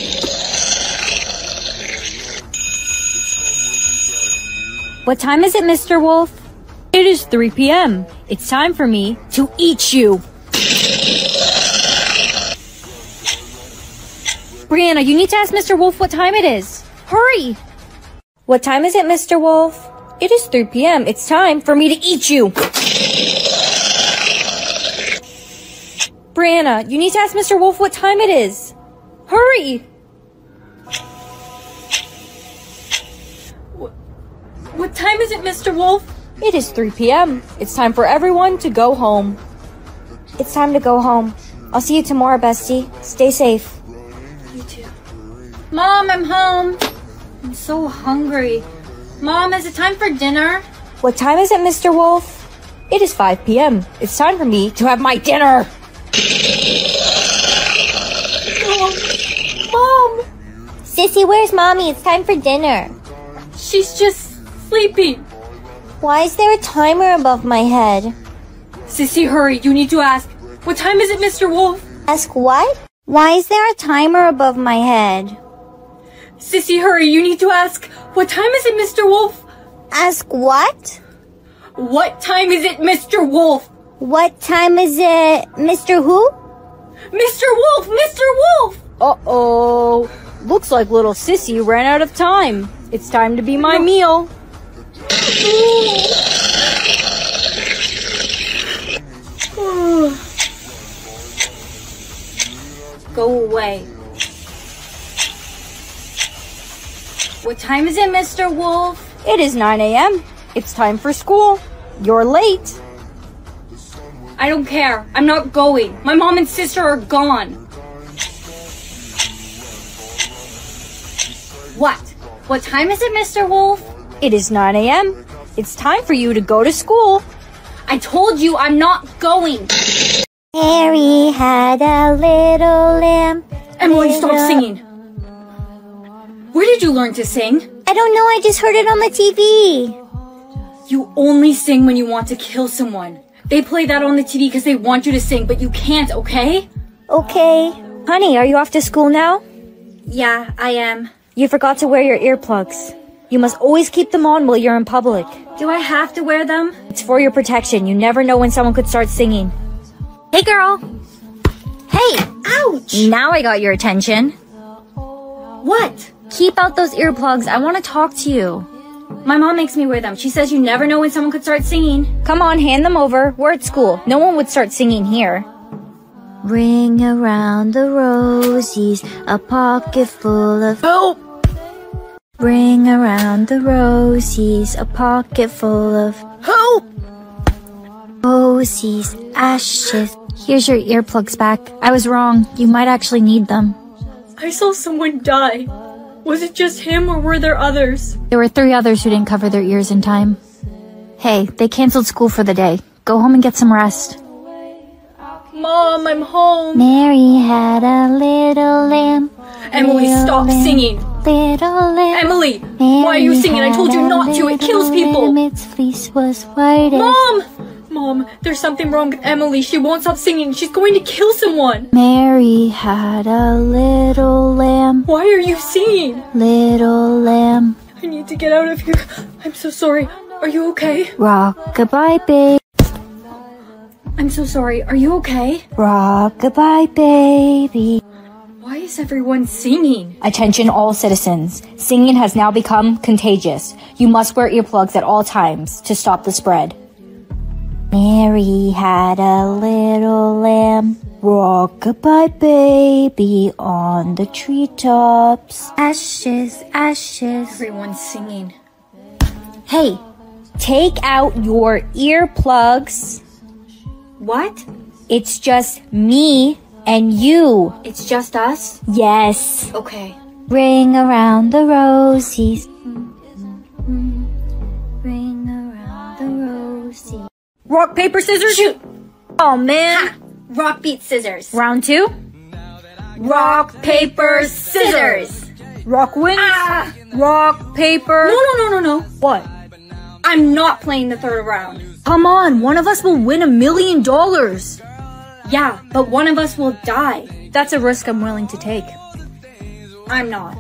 Speaker 4: What time is it, Mister Wolf? It is three p m It's time for me to eat you. Brianna, you need to ask Mister Wolf what time it is. Hurry! What time is it, Mister Wolf? It is three p m It's time for me to eat you. Brianna, you need to ask Mister Wolf what time it is. Hurry!
Speaker 15: What, what time is it, Mister Wolf?
Speaker 4: It is three p m It's time for everyone to go home. It's time to go home. I'll see you tomorrow, bestie. Stay safe.
Speaker 15: You too. Mom, I'm home. I'm so hungry. Mom, is it time for dinner?
Speaker 4: What time is it, Mister Wolf? It is five p m It's time for me to have my dinner.
Speaker 15: Mom. Mom!
Speaker 11: Sissy, where's Mommy? It's time for dinner.
Speaker 15: She's just sleeping.
Speaker 11: Why is there a timer above my head?
Speaker 15: Sissy, hurry. You need to ask. What time is it, Mister Wolf?
Speaker 11: Ask what? Why is there a timer above my head?
Speaker 15: Sissy, hurry. You need to ask. What time is it, Mister Wolf?
Speaker 11: Ask what?
Speaker 15: What time is it, Mister Wolf?
Speaker 11: What time is it, Mister Who?
Speaker 15: Mister Wolf! Mister Wolf!
Speaker 4: Uh-oh. Looks like little Sissy ran out of time. It's time to be my no. meal.
Speaker 15: Go away. What time is it, Mister Wolf?
Speaker 4: It is nine a m It's time for school. You're late.
Speaker 9: I don't care. I'm not going. My mom and sister are gone. What? What time is it, Mister Wolf?
Speaker 4: It is nine a m It's time for you to go to school.
Speaker 9: I told you I'm not going.
Speaker 11: Mary had a little lamb.
Speaker 9: Emily, stop singing. Where did you learn to sing?
Speaker 11: I don't know, I just heard it on the T V.
Speaker 9: You only sing when you want to kill someone. They play that on the T V because they want you to sing, but you can't, okay?
Speaker 4: Okay. Honey, are you off to school now?
Speaker 9: Yeah, I am.
Speaker 4: You forgot to wear your earplugs. You must always keep them on while you're in public.
Speaker 9: Do I have to wear them?
Speaker 4: It's for your protection. You never know when someone could start singing. Hey, girl. Hey.
Speaker 9: Ouch.
Speaker 4: Now I got your attention.
Speaker 9: What?
Speaker 4: Keep out those earplugs. I want to talk to you.
Speaker 9: My mom makes me wear them. She says you never know when someone could start singing.
Speaker 4: Come on, hand them over. We're at school. No one would start singing here. Ring around the rosies, a pocket full of help. Ring around the rosies, a pocket full of help. Rosies, ashes. Here's your earplugs back. I was wrong. You might actually need them.
Speaker 9: I saw someone die. Was it just him or were there others?
Speaker 4: There were three others who didn't cover their ears in time. Hey, they canceled school for the day. Go home and get some rest.
Speaker 9: Mom, I'm home.
Speaker 11: Mary had a little lamb.
Speaker 9: Emily,
Speaker 11: little
Speaker 9: stop
Speaker 11: lamb,
Speaker 9: singing.
Speaker 11: Little lamb.
Speaker 9: Emily,
Speaker 11: Mary
Speaker 9: why are you singing? I told you
Speaker 11: had
Speaker 9: not
Speaker 11: a
Speaker 9: to. It kills
Speaker 11: little
Speaker 9: people.
Speaker 11: lamb, its fleece was white as
Speaker 9: Mom! Mom, there's something wrong with Emily. She won't stop singing. She's going to kill someone.
Speaker 11: Mary had a little lamb.
Speaker 9: Why are you singing?
Speaker 11: Little lamb.
Speaker 9: I need to get out of here. I'm so sorry. Are you okay?
Speaker 11: Rock-a-bye, baby.
Speaker 9: I'm so sorry. Are you okay?
Speaker 11: Rock-a-bye, baby.
Speaker 9: Why is everyone singing?
Speaker 4: Attention all citizens. Singing has now become contagious. You must wear earplugs at all times to stop the spread.
Speaker 11: Mary had a little lamb. Rock-a-bye, baby, on the treetops. Ashes, ashes.
Speaker 9: Everyone's singing.
Speaker 4: Hey, take out your earplugs.
Speaker 9: What?
Speaker 4: It's just me and you.
Speaker 9: It's just us?
Speaker 4: Yes.
Speaker 9: Okay.
Speaker 11: Ring around the rosies. Ring around the rosies.
Speaker 4: Rock, paper, scissors, shoot! Oh, man.
Speaker 9: Ha! Rock, beat, scissors.
Speaker 4: Round two.
Speaker 9: Rock, paper, scissors.
Speaker 4: Rock wins.
Speaker 9: Ah!
Speaker 4: Rock, paper.
Speaker 9: No, no, no, no, no.
Speaker 4: What?
Speaker 9: I'm not playing the third round.
Speaker 4: Come on, one of us will win a million dollars.
Speaker 9: Yeah, but one of us will die.
Speaker 4: That's a risk I'm willing to take.
Speaker 9: I'm not.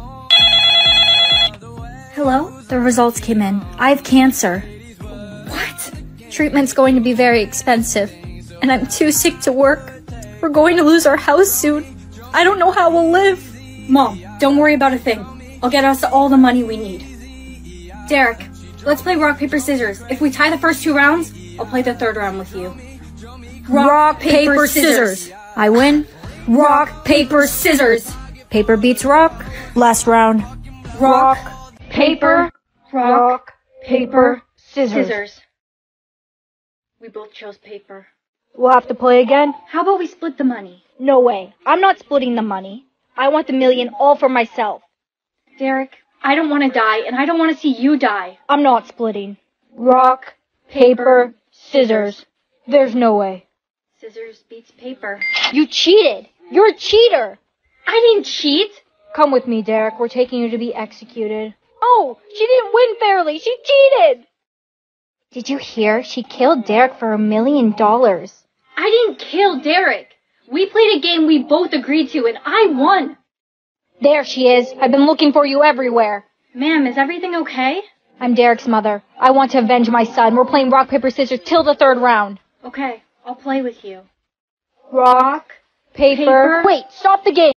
Speaker 9: Hello?
Speaker 4: The results came in. I have cancer.
Speaker 9: What?
Speaker 4: Treatment's going to be very expensive. And I'm too sick to work. We're going to lose our house soon. I don't know how we'll live.
Speaker 9: Mom, don't worry about a thing. I'll get us all the money we need. Derek, let's play rock, paper, scissors. If we tie the first two rounds, I'll play the third round with you.
Speaker 4: Rock, rock paper, paper scissors. scissors. I win.
Speaker 9: Rock, paper, scissors.
Speaker 4: Paper beats rock. Last round.
Speaker 9: Rock, paper, rock, paper, scissors. scissors. We both chose paper.
Speaker 4: We'll have to play again.
Speaker 9: How about we split the money?
Speaker 4: No way. I'm not splitting the money. I want the million all for myself.
Speaker 9: Derek, I don't want to die, and I don't want to see you die.
Speaker 4: I'm not splitting. Rock, paper, scissors. There's no way.
Speaker 9: Scissors beats paper.
Speaker 4: You cheated. You're a cheater.
Speaker 9: I didn't cheat.
Speaker 4: Come with me, Derek. We're taking you to be executed. Oh, she didn't win fairly. She cheated. Did you hear? She killed Derek for a million dollars.
Speaker 9: I didn't kill Derek. We played a game we both agreed to, and I won.
Speaker 4: There she is. I've been looking for you everywhere.
Speaker 9: Ma'am, is everything okay?
Speaker 4: I'm Derek's mother. I want to avenge my son. We're playing rock, paper, scissors till the third round.
Speaker 9: Okay, I'll play with you.
Speaker 4: Rock, paper... paper. Wait, stop the game.